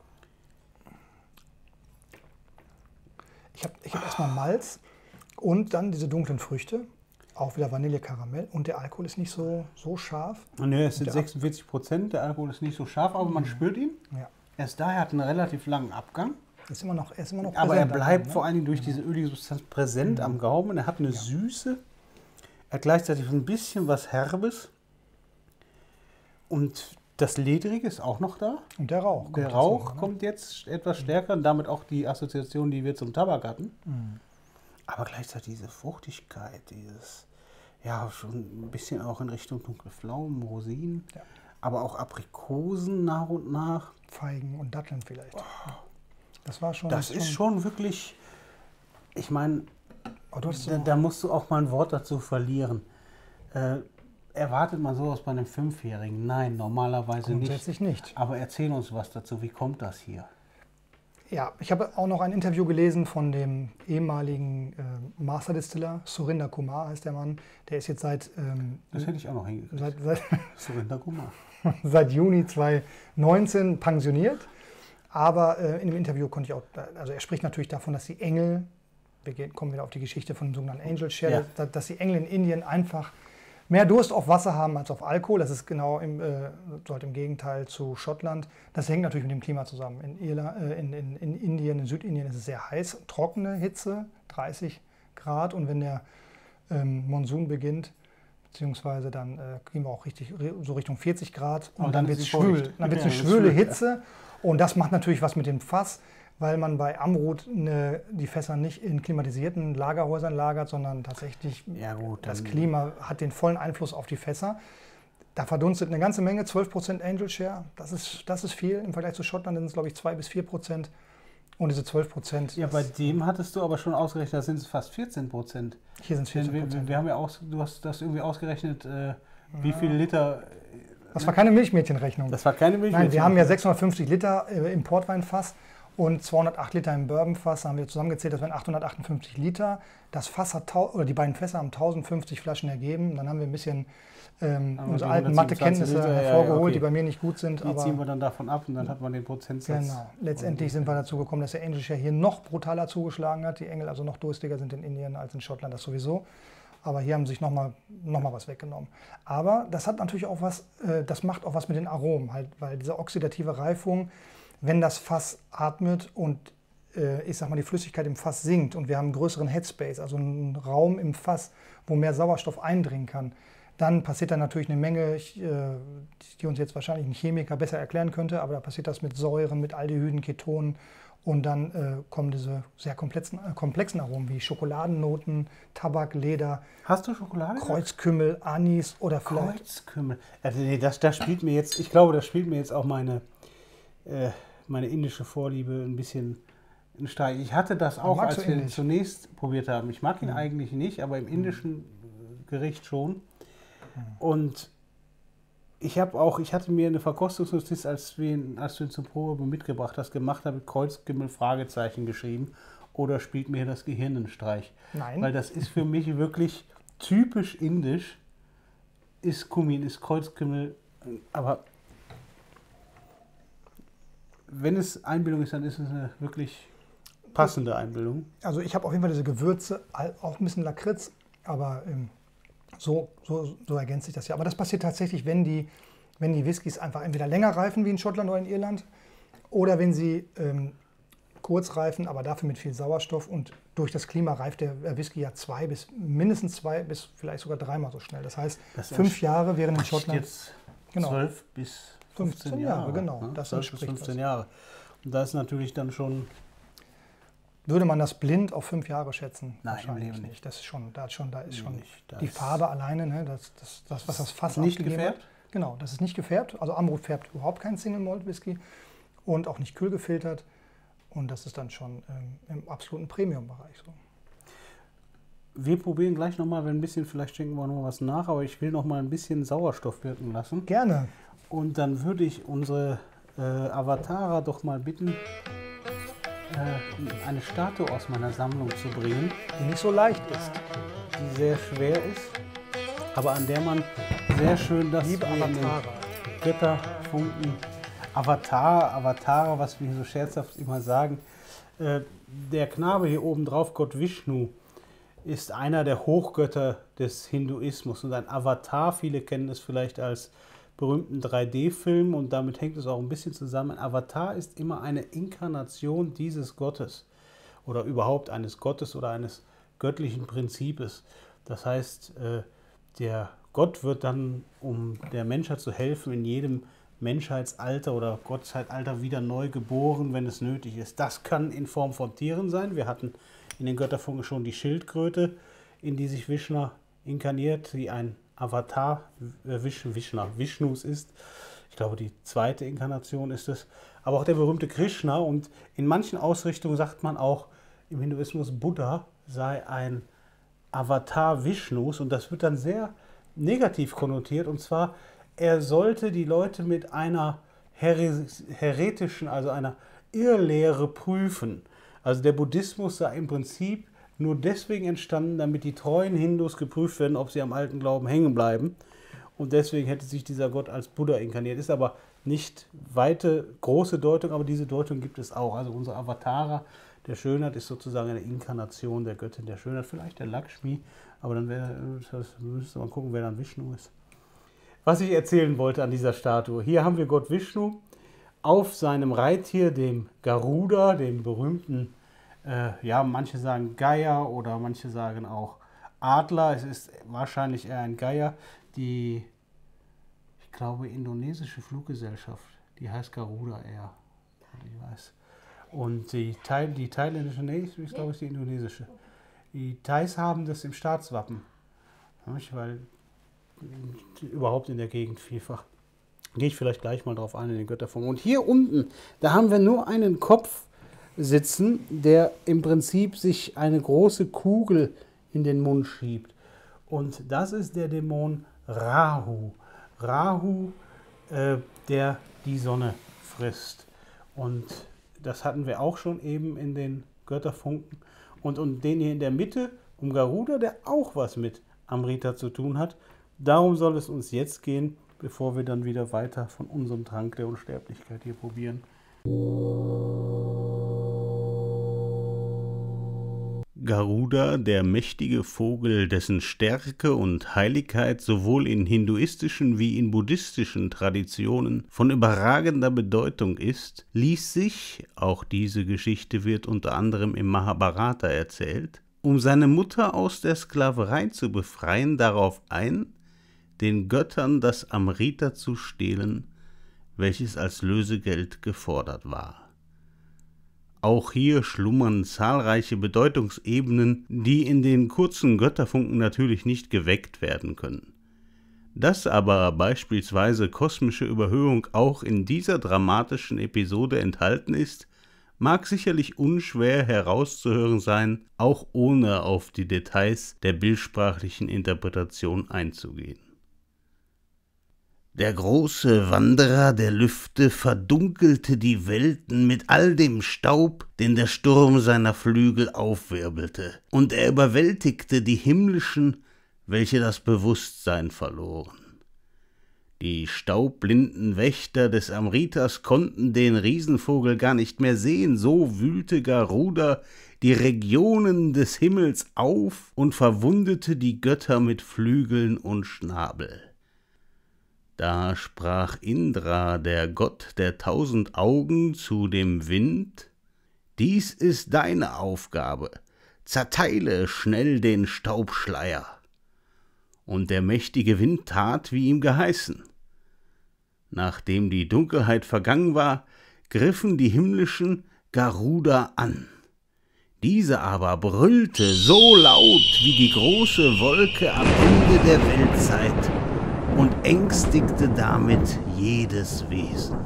Ich habe ich hab erstmal Malz und dann diese dunklen Früchte. Auch wieder Vanille, Karamell. Und der Alkohol ist nicht so, so scharf. Nö, es sind der- sechsundvierzig Prozent. Der Alkohol ist nicht so scharf, aber man spürt ihn. Ja. Er ist da, er hat einen relativ langen Abgang. Ist immer noch, er ist immer noch Aber er präsent am bleibt Gaumen, vor ne? allen Dingen durch diese ölige Substanz präsent am Gaumen. Er hat eine Süße. Er hat gleichzeitig ein bisschen was Herbes. Und das Ledrige ist auch noch da. Und der Rauch. kommt Der jetzt Rauch noch, ne? kommt jetzt etwas stärker und damit auch die Assoziation, die wir zum Tabak hatten. Mhm. Aber gleichzeitig diese Fruchtigkeit, dieses, ja, schon ein bisschen auch in Richtung dunkle Pflaumen, Rosinen, Ja. aber auch Aprikosen nach und nach. Feigen und Datteln vielleicht. Das war schon. Das ist schon wirklich, ich meine, Oh, du hast da, so, da musst du auch mal ein Wort dazu verlieren. Äh, erwartet man sowas bei einem Fünfjährigen? Nein, normalerweise nicht. grundsätzlich nicht. Aber erzähl uns was dazu. Wie kommt das hier? Ja, ich habe auch noch ein Interview gelesen von dem ehemaligen äh, Master Distiller, Surinder Kumar heißt der Mann. Der ist jetzt seit, ähm, Das hätte ich auch noch hingekriegt. seit, seit, Surinder Kumar. seit Juni zweitausendneunzehn pensioniert. Aber äh, in dem Interview konnte ich auch, also er spricht natürlich davon, dass die Engel, wir gehen, kommen wieder auf die Geschichte von dem sogenannten Angel Share, Ja. dass, dass die Engel in Indien einfach mehr Durst auf Wasser haben als auf Alkohol. Das ist genau im, äh, sollte im Gegenteil zu Schottland. Das hängt natürlich mit dem Klima zusammen. In, Irland, äh, in, in, in Indien, in Südindien ist es sehr heiß, trockene Hitze, dreißig Grad. Und wenn der ähm, Monsun beginnt, beziehungsweise dann äh, kriegen wir auch richtig so Richtung vierzig Grad und Aber dann, dann wird ist es sie schwül. feucht. Dann wird es Ja, eine dann wird's schwüle schwül, ja. Hitze und das macht natürlich was mit dem Fass, weil man bei Amrut eine, die Fässer nicht in klimatisierten Lagerhäusern lagert, sondern tatsächlich Ja gut, das dann- Klima hat den vollen Einfluss auf die Fässer. Da verdunstet eine ganze Menge, zwölf Prozent Angel Share, das ist, das ist viel. Im Vergleich zu Schottland sind es, glaube ich, zwei bis vier Prozent. Und diese zwölf Prozent, Ja, bei dem hattest du aber schon ausgerechnet, da sind es fast vierzehn Prozent. hier sind es Denn vierzehn wir, Prozent. wir haben ja aus, du hast das irgendwie ausgerechnet, äh, wie viel Liter. Das war keine Milchmädchenrechnung. Das war keine Milch. Nein, wir haben ja sechshundertfünfzig Liter äh, im Portweinfass und zweihundertacht Liter im Bourbonfass. Da haben wir zusammengezählt, das wären achthundertachtundfünfzig Liter. Das Fass hat, tau- oder die beiden Fässer haben tausendfünfzig Flaschen ergeben. Dann haben wir ein bisschen ähm, Aber unsere die alten hundertsiebenundzwanzig Mathekenntnisse Liter, ja, ja, hervorgeholt, okay. die bei mir nicht gut sind. Die ziehen wir Aber dann davon ab und dann hat man den Prozentsatz. genau, letztendlich sind wir dazu gekommen, dass der Angel Share hier noch brutaler zugeschlagen hat. Die Engel also noch durstiger sind in Indien als in Schottland, das sowieso. Aber hier haben sie sich nochmal noch mal was weggenommen. Aber das hat natürlich auch was, äh, das macht auch was mit den Aromen, halt, weil diese oxidative Reifung, wenn das Fass atmet und äh, ich sag mal, die Flüssigkeit im Fass sinkt und wir haben einen größeren Headspace, also einen Raum im Fass, wo mehr Sauerstoff eindringen kann, Dann passiert da natürlich eine Menge, ich, äh, die uns jetzt wahrscheinlich ein Chemiker besser erklären könnte, aber da passiert das mit Säuren, mit Aldehyden, Ketonen. Und dann äh, kommen diese sehr komplexen, äh, komplexen Aromen wie Schokoladennoten, Tabak, Leder, Hast du Schokolade? Kreuzkümmel, Anis oder vielleicht... Kreuzkümmel. Also nee, das, das spielt mir jetzt, ich glaube, das spielt mir jetzt auch meine, äh, meine indische Vorliebe ein bisschen einen Streich. Ich hatte das auch, magst als du wir Indisch? zunächst probiert haben. Ich mag ihn Mhm. eigentlich nicht, aber im indischen Gericht schon. Und ich habe auch, ich hatte mir eine Verkostungsnotiz, als, wir, ihn- als du ihn zur Probe mitgebracht hast, gemacht, habe Kreuzkümmel Fragezeichen geschrieben. Oder spielt mir das Gehirn einen Streich? Nein. Weil das ist für mich wirklich typisch indisch. Ist Kumin, ist Kreuzkümmel, aber wenn es Einbildung ist, dann ist es eine wirklich passende Einbildung. Also ich habe auf jeden Fall diese Gewürze, all- auch ein bisschen Lakritz, aber ähm, so, so, so ergänzt sich das ja. Aber das passiert tatsächlich, wenn die, wenn die Whiskys einfach entweder länger reifen wie in Schottland oder in Irland oder wenn sie ähm, kurz reifen, aber dafür mit viel Sauerstoff, und durch das Klima reift der Whisky ja zwei bis mindestens zwei bis vielleicht sogar dreimal so schnell. Das heißt, Das fünf Jahre wären in entspricht Schottland jetzt Genau. zwölf bis fünfzehn, fünfzehn Jahre. Jahre, genau. ne? Das zwölf bis entspricht fünfzehn das. Jahre. Und da ist natürlich dann schon, Würde man das blind auf fünf Jahre schätzen? Nein, im Wahrscheinlich Leben nicht. Das ist schon, da ist schon, da ist schon nicht. Da die ist- Farbe alleine, ne, das, das, das, was das Fass Nicht abgegeben gefärbt? hat. Genau, das ist nicht gefärbt. Also Amrut färbt überhaupt keinen Single Malt Whisky und auch nicht kühl gefiltert. Und das ist dann schon ähm, im absoluten Premium-Bereich so. wir probieren gleich nochmal, wenn ein bisschen, vielleicht schenken wir noch was nach, aber ich will noch mal ein bisschen Sauerstoff wirken lassen. Gerne. Und dann würde ich unsere äh, Avatara doch mal bitten, äh, eine Statue aus meiner Sammlung zu bringen, Die nicht so leicht ist. die sehr schwer ist, aber an der man sehr schön das Liebe wie in den Avatara. Götterfunken, Avatar, Avatara, was wir so scherzhaft immer sagen. Äh, der Knabe hier oben drauf, Gott Vishnu, ist einer der Hochgötter des Hinduismus und ein Avatar, viele kennen es vielleicht als berühmten drei D Film und damit hängt es auch ein bisschen zusammen. Ein Avatar ist immer eine Inkarnation dieses Gottes oder überhaupt eines Gottes oder eines göttlichen Prinzips. Das heißt, äh, der Gott wird dann, um der Menschheit zu helfen, in jedem Menschheitsalter oder Gottzeitalter wieder neu geboren, wenn es nötig ist. Das kann in Form von Tieren sein. Wir hatten in den Götterfunken schon die Schildkröte, in die sich Vishnu inkarniert, die ein Avatar äh, Vishnu, Vishnu, Vishnus ist. Ich glaube, die zweite Inkarnation ist es. Aber auch der berühmte Krishna. Und in manchen Ausrichtungen sagt man auch im Hinduismus, Buddha sei ein Avatar Vishnus. Und das wird dann sehr negativ konnotiert. Und zwar, er sollte die Leute mit einer here heretischen, also einer Irrlehre prüfen. Also der Buddhismus sei im Prinzip nur deswegen entstanden, damit die treuen Hindus geprüft werden, ob sie am alten Glauben hängen bleiben. Und deswegen hätte sich dieser Gott als Buddha inkarniert. Ist aber nicht weite, große Deutung, aber diese Deutung gibt es auch. Also unsere Avatara der Schönheit ist sozusagen eine Inkarnation der Göttin der Schönheit, vielleicht der Lakshmi, aber dann wäre, das müsste man gucken, wer dann Vishnu ist. Was ich erzählen wollte an dieser Statue. Hier haben wir Gott Vishnu auf seinem Reittier, dem Garuda, dem berühmten, äh, ja, manche sagen Geier oder manche sagen auch Adler. Es ist wahrscheinlich eher ein Geier. Die, ich glaube, indonesische Fluggesellschaft, die heißt Garuda Air, ich weiß. Und die, Thai, die thailändische, nee, ich glaube, es ist die indonesische. Die Thais haben das im Staatswappen, nicht? Weil überhaupt in der Gegend vielfach. Gehe ich vielleicht gleich mal drauf ein in den Götterfunken. Und hier unten, da haben wir nur einen Kopf sitzen, der im Prinzip sich eine große Kugel in den Mund schiebt. Und das ist der Dämon Rahu. Rahu, äh, der die Sonne frisst. Und das hatten wir auch schon eben in den Götterfunken. Und um den hier in der Mitte, um Garuda, der auch was mit Amrita zu tun hat. Darum soll es uns jetzt gehen, bevor wir dann wieder weiter von unserem Trank der Unsterblichkeit hier probieren. Garuda, der mächtige Vogel, dessen Stärke und Heiligkeit sowohl in hinduistischen wie in buddhistischen Traditionen von überragender Bedeutung ist, ließ sich, auch diese Geschichte wird unter anderem im Mahabharata erzählt, um seine Mutter aus der Sklaverei zu befreien, darauf ein, den Göttern das Amrita zu stehlen, welches als Lösegeld gefordert war. Auch hier schlummern zahlreiche Bedeutungsebenen, die in den kurzen Götterfunken natürlich nicht geweckt werden können. Dass aber beispielsweise kosmische Überhöhung auch in dieser dramatischen Episode enthalten ist, mag sicherlich unschwer herauszuhören sein, auch ohne auf die Details der bildsprachlichen Interpretation einzugehen. Der große Wanderer der Lüfte verdunkelte die Welten mit all dem Staub, den der Sturm seiner Flügel aufwirbelte, und er überwältigte die himmlischen, welche das Bewusstsein verloren. Die staubblinden Wächter des Amritas konnten den Riesenvogel gar nicht mehr sehen, so wühlte Garuda die Regionen des Himmels auf und verwundete die Götter mit Flügeln und Schnabel. Da sprach Indra, der Gott der tausend Augen, zu dem Wind: »Dies ist deine Aufgabe, zerteile schnell den Staubschleier.« Und der mächtige Wind tat, wie ihm geheißen. Nachdem die Dunkelheit vergangen war, griffen die himmlischen Garuda an. Diese aber brüllte so laut wie die große Wolke am Ende der Weltzeit und ängstigte damit jedes Wesen.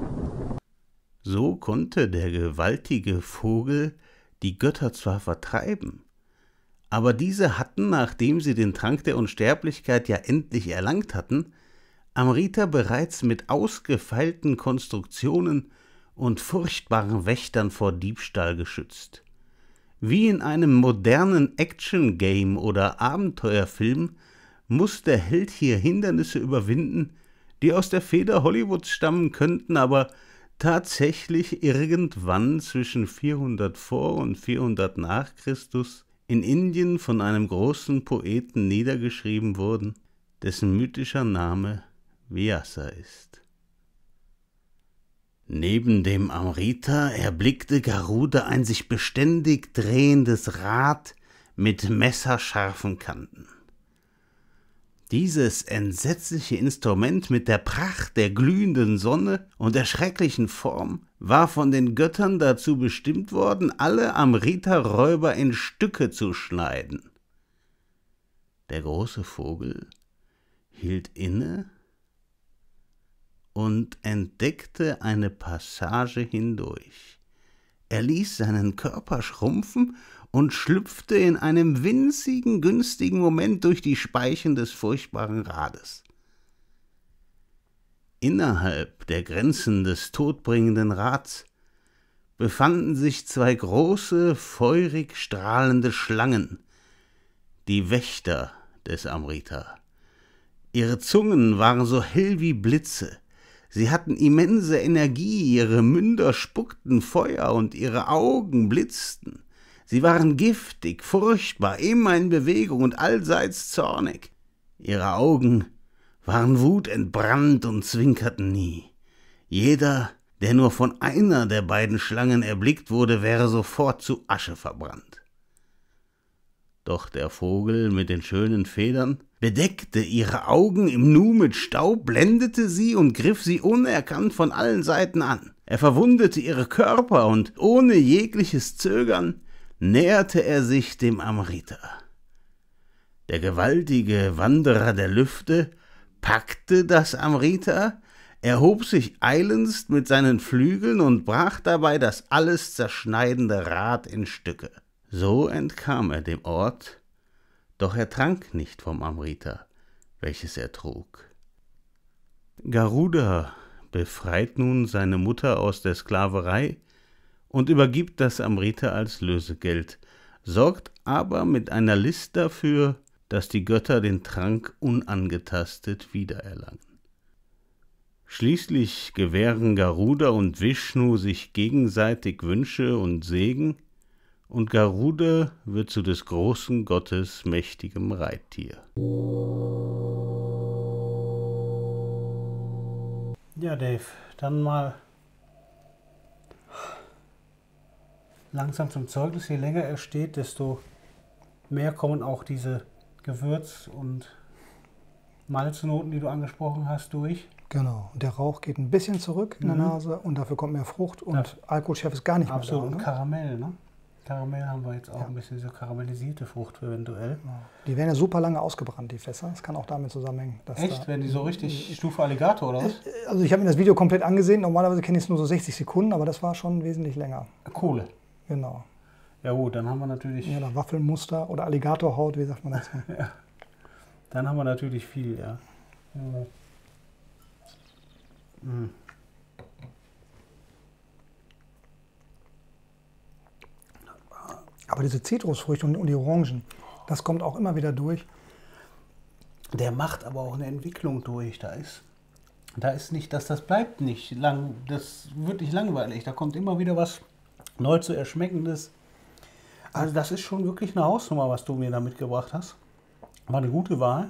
So konnte der gewaltige Vogel die Götter zwar vertreiben, aber diese hatten, nachdem sie den Trank der Unsterblichkeit ja endlich erlangt hatten, Amrita bereits mit ausgefeilten Konstruktionen und furchtbaren Wächtern vor Diebstahl geschützt. Wie in einem modernen Action-Game oder Abenteuerfilm muss der Held hier Hindernisse überwinden, die aus der Feder Hollywoods stammen könnten, aber tatsächlich irgendwann zwischen vierhundert vor und vierhundert nach Christus in Indien von einem großen Poeten niedergeschrieben wurden, dessen mythischer Name Vyasa ist. Neben dem Amrita erblickte Garuda ein sich beständig drehendes Rad mit messerscharfen Kanten. Dieses entsetzliche Instrument mit der Pracht der glühenden Sonne und der schrecklichen Form war von den Göttern dazu bestimmt worden, alle Amrita-Räuber in Stücke zu schneiden. Der große Vogel hielt inne und entdeckte eine Passage hindurch. Er ließ seinen Körper schrumpfen und schlüpfte in einem winzigen, günstigen Moment durch die Speichen des furchtbaren Rades. Innerhalb der Grenzen des todbringenden Rads befanden sich zwei große, feurig strahlende Schlangen, die Wächter des Amrita. Ihre Zungen waren so hell wie Blitze, sie hatten immense Energie, ihre Münder spuckten Feuer und ihre Augen blitzten. Sie waren giftig, furchtbar, immer in Bewegung und allseits zornig. Ihre Augen waren wutentbrannt und zwinkerten nie. Jeder, der nur von einer der beiden Schlangen erblickt wurde, wäre sofort zu Asche verbrannt. Doch der Vogel mit den schönen Federn bedeckte ihre Augen im Nu mit Staub, blendete sie und griff sie unerkannt von allen Seiten an. Er verwundete ihre Körper und ohne jegliches Zögern näherte er sich dem Amrita. Der gewaltige Wanderer der Lüfte packte das Amrita, erhob sich eilends mit seinen Flügeln und brach dabei das alles zerschneidende Rad in Stücke. So entkam er dem Ort, doch er trank nicht vom Amrita, welches er trug. Garuda befreit nun seine Mutter aus der Sklaverei und übergibt das Amrita als Lösegeld, sorgt aber mit einer List dafür, dass die Götter den Trank unangetastet wiedererlangen. Schließlich gewähren Garuda und Vishnu sich gegenseitig Wünsche und Segen, und Garuda wird zu des großen Gottes mächtigem Reittier. Ja, Dave, dann mal langsam zum Zeugnis. Je länger er steht, desto mehr kommen auch diese Gewürz- und Malznoten, die du angesprochen hast, durch. Genau. Und der Rauch geht ein bisschen zurück in der Mhm. Nase und dafür kommt mehr Frucht und Ja. Alkoholchef ist gar nicht Absolut. mehr Und da. Ne? Karamell, ne? Karamell haben wir jetzt auch Ja. ein bisschen so karamellisierte Frucht eventuell. Die werden ja super lange ausgebrannt, die Fässer. Das kann auch damit zusammenhängen. Dass Echt? Da, Werden die so richtig Stufe Alligator oder was? also ich habe mir das Video komplett angesehen. Normalerweise kenne ich es nur so sechzig Sekunden, aber das war schon wesentlich länger. Kohle. Genau. Ja gut, dann haben wir natürlich, Ja, oder Waffelmuster oder Alligatorhaut, wie sagt man dazu? dann haben wir natürlich viel, ja. Ja. Mm. Aber diese Zitrusfrüchte und, und die Orangen, das kommt auch immer wieder durch. Der macht aber auch eine Entwicklung durch. Da ist, da ist nicht, dass das bleibt nicht lang, das wird nicht langweilig. Da kommt immer wieder was neu zu erschmeckendes. Also das ist schon wirklich eine Hausnummer, was du mir da mitgebracht hast. War eine gute Wahl.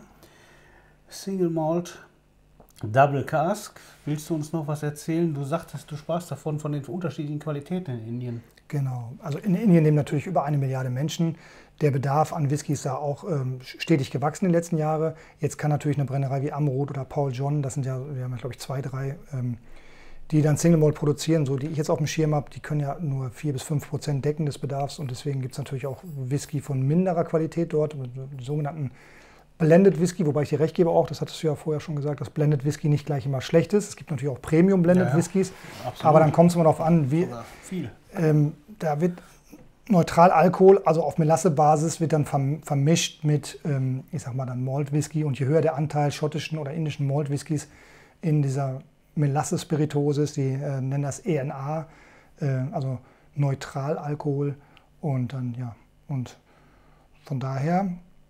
Single Malt, Double Cask. Willst du uns noch was erzählen? Du sagtest, du sprachst davon, von den unterschiedlichen Qualitäten in Indien. Genau. Also in Indien leben natürlich über eine Milliarde Menschen. Der Bedarf an Whisky ist da auch ähm, stetig gewachsen in den letzten Jahren. Jetzt kann natürlich eine Brennerei wie Amrut oder Paul John, das sind ja, wir haben ja, glaube ich, zwei, drei, ähm, die dann Single Malt produzieren, so die ich jetzt auf dem Schirm habe, die können ja nur vier bis fünf Prozent decken des Bedarfs und deswegen gibt es natürlich auch Whisky von minderer Qualität dort, die sogenannten Blended Whisky, wobei ich dir recht gebe auch, das hattest du ja vorher schon gesagt, dass Blended Whisky nicht gleich immer schlecht ist. Es gibt natürlich auch Premium Blended Ja, ja. Whiskys, Absolut. aber dann kommt es immer darauf an, wie, Oder viel. ähm, da wird neutral Alkohol, also auf Melasse-Basis, wird dann verm vermischt mit, ähm, ich sag mal dann Malt Whisky und je höher der Anteil schottischen oder indischen Malt Whiskys in dieser Melasse-Spirituosis, die äh, nennen das E N A, äh, also neutral Alkohol und dann ja und von daher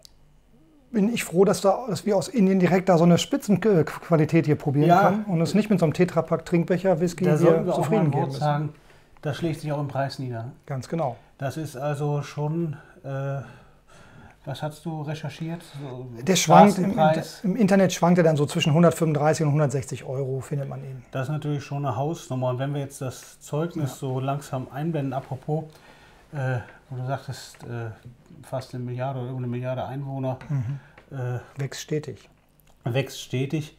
bin ich froh, dass, da, dass wir aus Indien direkt da so eine Spitzenqualität hier probieren Ja. können und es nicht mit so einem Tetrapack-Trinkbecher Whisky Da sollten hier wir auch mal zufrieden ein geben Wort müssen. sagen, das schlägt sich auch im Preis nieder. Ne? Ganz genau. Das ist also schon, äh, was hast du recherchiert? So Der schwankt im, Straßenpreis. im Internet schwankt er dann so zwischen hundertfünfunddreißig und hundertsechzig Euro, findet man ihn. Das ist natürlich schon eine Hausnummer. Und wenn wir jetzt das Zeugnis so langsam einblenden, apropos, äh, wo du sagtest, äh, fast eine Milliarde oder über eine Milliarde Einwohner, äh, Wächst stetig. wächst stetig.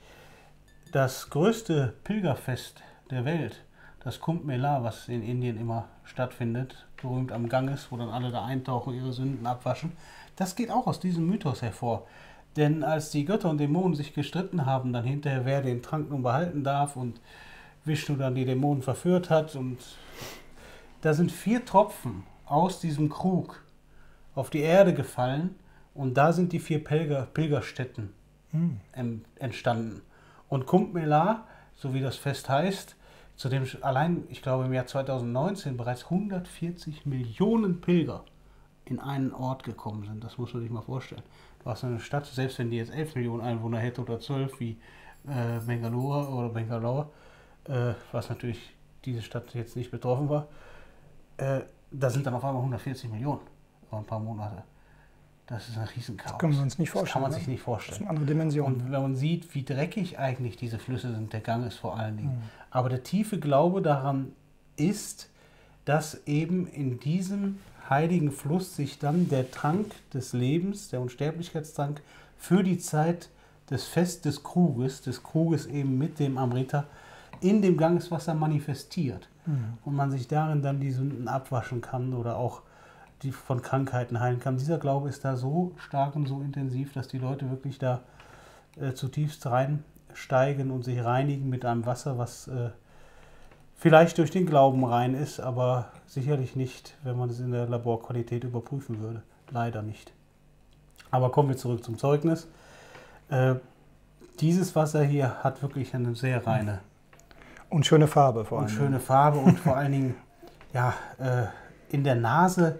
Das größte Pilgerfest der Welt, das Kumbh Mela, was in Indien immer stattfindet, berühmt am Ganges, wo dann alle da eintauchen, ihre Sünden abwaschen, das geht auch aus diesem Mythos hervor. Denn als die Götter und Dämonen sich gestritten haben, dann hinterher, wer den Trank nun behalten darf und Vishnu dann die Dämonen verführt hat, und da sind vier Tropfen aus diesem Krug auf die Erde gefallen und da sind die vier Pilger, Pilgerstätten Hm. em- entstanden. Und Kumbh Mela, so wie das Fest heißt, zu dem allein, ich glaube im Jahr zweitausendneunzehn bereits hundertvierzig Millionen Pilger in einen Ort gekommen sind. Das muss man sich mal vorstellen. Du hast eine Stadt, selbst wenn die jetzt elf Millionen Einwohner hätte oder zwölf wie äh, Bangalore oder Bangalore, äh, was natürlich diese Stadt jetzt nicht betroffen war, äh, da sind dann auf einmal hundertvierzig Millionen über ein paar Monate. Das ist ein Riesenchaos. Das können wir uns nicht Das kann vorstellen. man sich ne? nicht Das ist vorstellen. eine andere Dimension. Und wenn man sieht, wie dreckig eigentlich diese Flüsse sind, der Ganges vor allen Dingen. Mhm. Aber der tiefe Glaube daran ist, dass eben in diesem heiligen Fluss sich dann der Trank des Lebens, der Unsterblichkeitstrank, für die Zeit des Fest des Kruges, des Kruges eben mit dem Amrita, in dem Gangeswasser manifestiert. Mhm. Und man sich darin dann die Sünden abwaschen kann oder auch die von Krankheiten heilen kann. Dieser Glaube ist da so stark und so intensiv, dass die Leute wirklich da äh, zutiefst reinsteigen und sich reinigen mit einem Wasser, was äh, vielleicht durch den Glauben rein ist, aber sicherlich nicht, wenn man es in der Laborqualität überprüfen würde. Leider nicht. Aber kommen wir zurück zum Zeugnis. Äh, dieses Wasser hier hat wirklich eine sehr reine Und schöne Farbe vor allem. und schöne Farbe und vor allen Dingen ja, äh, in der Nase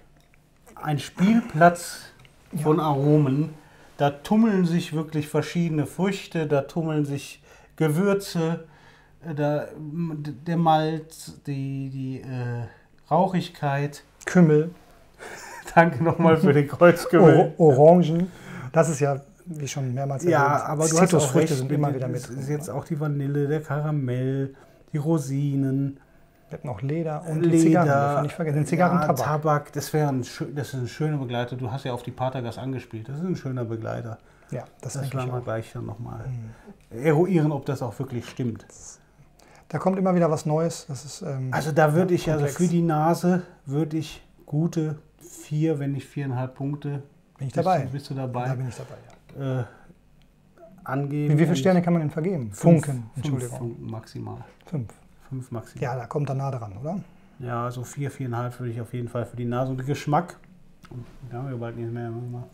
ein Spielplatz von Aromen. Da tummeln sich wirklich verschiedene Früchte, da tummeln sich Gewürze, äh, da, m- der Malz, die, die äh, Rauchigkeit. Kümmel, Danke nochmal für den Kreuzkümmel. Or Orangen. Das ist ja, wie schon mehrmals Ja, erwähnt, aber du hast auch Zitrusfrüchte recht, sind mit immer den- wieder mit es drin. ist jetzt auch die Vanille, der Karamell, die Rosinen. Wir hatten auch Leder und die Zigarren, darf man nicht vergessen. Den Zigarren, ja, Tabak. das wäre ein, schö- das ist ein schöner Begleiter. Du hast ja auf die Patergas angespielt. Das ist ein schöner Begleiter. Ja, das, Das denke ich werden wir auch. gleich dann nochmal mhm. eruieren, ob das auch wirklich stimmt. Da kommt immer wieder was Neues. Das ist, ähm, also da würde ja, ich, also für die Nase würde ich gute vier, wenn nicht viereinhalb Punkte. Bin ich dabei? Bist du, bist du dabei? Da bin ich dabei, ja. Äh, angeben. Wie, wie viele Sterne kann man denn vergeben? Fünf, Funken, Entschuldigung. Fünf Funken maximal. Fünf. Fünf maximal. Ja, da kommt er nah dran, oder? Ja, so vier, viereinhalb würde ich auf jeden Fall für die Nase. Und der Geschmack, ja, wir bald nicht mehr. Mhm.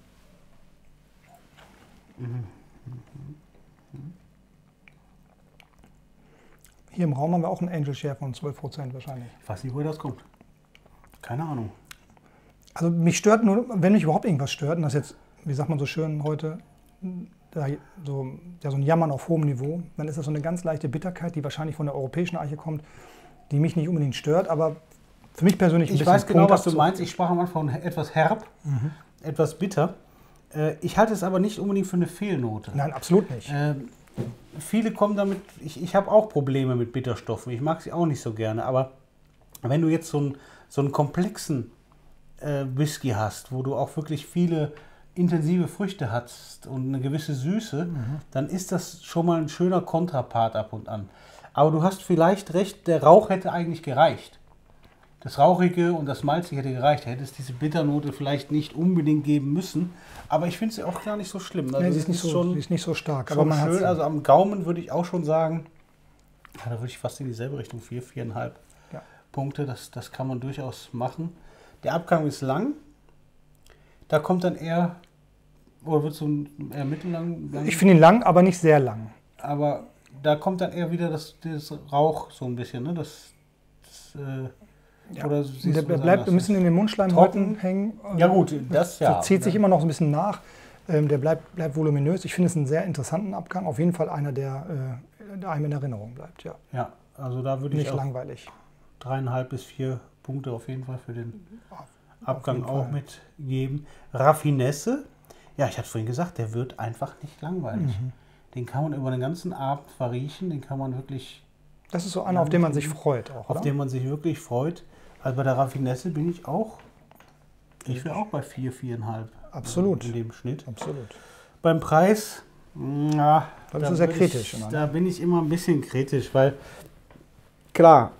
Mhm. Hier im Raum haben wir auch einen Angel Share von zwölf Prozent wahrscheinlich. Ich weiß nicht, woher das kommt. Keine Ahnung. Also mich stört nur, wenn mich überhaupt irgendwas stört, und das jetzt, wie sagt man so schön heute, da so, ja, so ein Jammern auf hohem Niveau, dann ist das so eine ganz leichte Bitterkeit, die wahrscheinlich von der europäischen Eiche kommt, die mich nicht unbedingt stört, aber für mich persönlich ein Ich bisschen weiß genau, was du Punktabzug. meinst. Ich sprach am Anfang etwas herb, mhm. etwas bitter. Äh, ich halte es aber nicht unbedingt für eine Fehlnote. Nein, absolut nicht. Ähm, viele kommen damit, ich, ich habe auch Probleme mit Bitterstoffen, ich mag sie auch nicht so gerne, aber wenn du jetzt so einen, so einen komplexen äh, Whisky hast, wo du auch wirklich viele intensive Früchte hast und eine gewisse Süße, mhm. dann ist das schon mal ein schöner Kontrapart ab und an. Aber du hast vielleicht recht, der Rauch hätte eigentlich gereicht. Das Rauchige und das Malzige hätte gereicht. Hätte es diese Bitternote vielleicht nicht unbedingt geben müssen. Aber ich finde sie auch gar nicht so schlimm. Also nee, sie ist nicht, ist so, schon, sie ist nicht so stark. Schon aber man schön. Also am Gaumen würde ich auch schon sagen, ja, da würde ich fast in dieselbe Richtung, vier, viereinhalb ja. Punkte. Das, das kann man durchaus machen. Der Abgang ist lang. Da kommt dann eher, oder wird so ein eher mittellang? Ich finde ihn lang, aber nicht sehr lang. Aber da kommt dann eher wieder das, das Rauch so ein bisschen, ne? Das, das äh, ja. Oder der bleibt ein bisschen in den Mundschleimhäuten hängen. Ja gut, das ja. Das zieht sich immer noch ein bisschen nach. Ähm, der bleibt, bleibt voluminös. Ich finde es einen sehr interessanten Abgang. Auf jeden Fall einer, der, äh, der einem in Erinnerung bleibt. Ja, ja, also da würde ich nicht auch langweilig. Dreieinhalb bis vier Punkte auf jeden Fall für den Abgang auf auch mitgeben. Raffinesse, ja, ich hatte vorhin gesagt, der wird einfach nicht langweilig. Mhm. Den kann man über den ganzen Abend verriechen, den kann man wirklich... Das ist so einer, auf den man sich freut auch, Auf oder? den man sich wirklich freut. Also bei der Raffinesse bin ich auch, ich wäre auch bei vier, viereinhalb. Absolut. In dem Schnitt. Absolut. Beim Preis, na, da bist du sehr kritisch. Ich, immer, ne? Da bin ich immer ein bisschen kritisch, weil klar,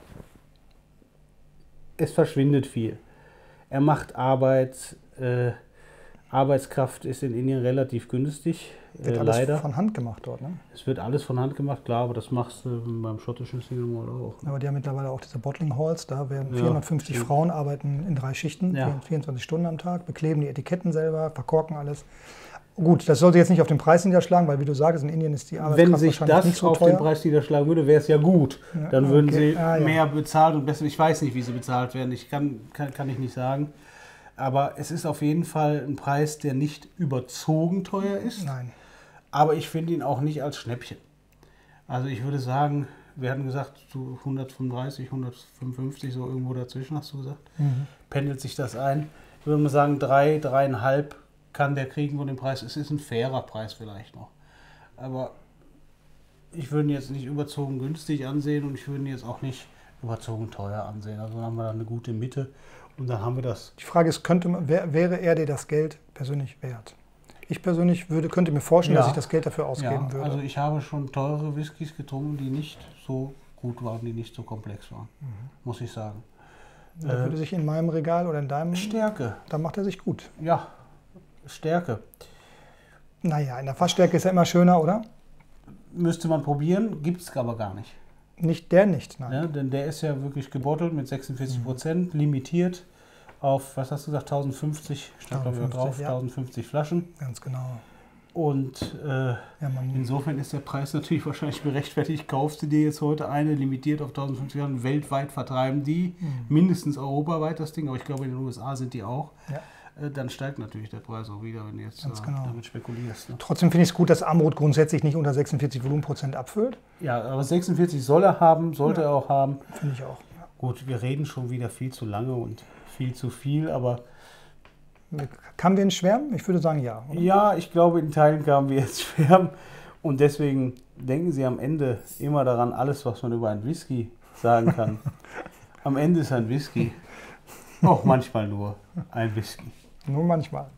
es verschwindet viel. Er macht Arbeit, äh, Arbeitskraft ist in Indien relativ günstig, wird äh, alles leider. von Hand gemacht dort, ne? Es wird alles von Hand gemacht, klar, aber das machst du beim schottischen Single Malt auch. Aber die haben mittlerweile auch diese Bottling Halls, da werden Ja, vierhundertfünfzig stimmt. Frauen arbeiten in drei Schichten, Ja. vierundzwanzig Stunden am Tag, bekleben die Etiketten selber, verkorken alles. Gut, das sollte jetzt nicht auf den Preis niederschlagen, weil wie du sagst, in Indien ist die Arbeitskraft Wenn sich wahrscheinlich nicht das so auf teuer. den Preis niederschlagen würde, wäre es ja gut. Ja, Dann würden okay. sie Ah, ja. mehr bezahlt und besser. Ich weiß nicht, wie sie bezahlt werden. Ich kann, kann, kann ich nicht sagen. Aber es ist auf jeden Fall ein Preis, der nicht überzogen teuer ist. Nein. Aber ich finde ihn auch nicht als Schnäppchen. Also ich würde sagen, wir hatten gesagt, so hundertfünfunddreißig, hundertfünfundfünfzig, so irgendwo dazwischen, hast du gesagt. Mhm. Pendelt sich das ein. Ich würde mal sagen, drei, dreieinhalb kann der kriegen von dem Preis. Es ist ein fairer Preis vielleicht noch. Aber ich würde ihn jetzt nicht überzogen günstig ansehen und ich würde ihn jetzt auch nicht überzogen teuer ansehen. Also dann haben wir da eine gute Mitte und dann haben wir das. Die Frage ist, könnte man, wär, wäre er dir das Geld persönlich wert? Ich persönlich würde, könnte mir vorstellen, Ja. dass ich das Geld dafür ausgeben Ja, würde. also ich habe schon teure Whiskys getrunken, die nicht so gut waren, die nicht so komplex waren, mhm. muss ich sagen. Da würde sich in meinem Regal oder in deinem... Stärke. Da macht er sich gut. Ja, Stärke. Naja, in der Fassstärke ist er immer schöner, oder? Müsste man probieren, gibt es aber gar nicht. Nicht der nicht, nein. Ja, denn der ist ja wirklich gebottelt mit sechsundvierzig Prozent, mhm. limitiert auf, was hast du gesagt, tausendfünfzig, stand glaube ich drauf, ja. tausendfünfzig Flaschen. Ganz genau. Und äh, Ja, man, insofern ist der Preis natürlich wahrscheinlich berechtfertigt. Kaufst du dir jetzt heute eine, limitiert auf tausendfünfzig Flaschen, weltweit vertreiben die, Mhm. mindestens europaweit das Ding, aber ich glaube in den U S A sind die auch. ja. Äh, dann steigt natürlich der Preis auch wieder, wenn du jetzt äh, Ganz genau. damit spekulierst. Ne? Trotzdem finde ich es gut, dass Amrut grundsätzlich nicht unter sechsundvierzig Volumenprozent abfüllt. Ja, aber sechsundvierzig soll er haben, sollte Ja. er auch haben. Finde ich auch. Ja. Gut, wir reden schon wieder viel zu lange und viel zu viel, aber Kamen wir ins Schwärmen? Ich würde sagen, ja. Oder? ja, ich glaube, in Teilen kamen wir jetzt schwärmen. Und deswegen denken Sie am Ende immer daran, alles, was man über einen Whisky sagen kann. Am Ende ist ein Whisky auch manchmal nur ein Whisky. Nur manchmal.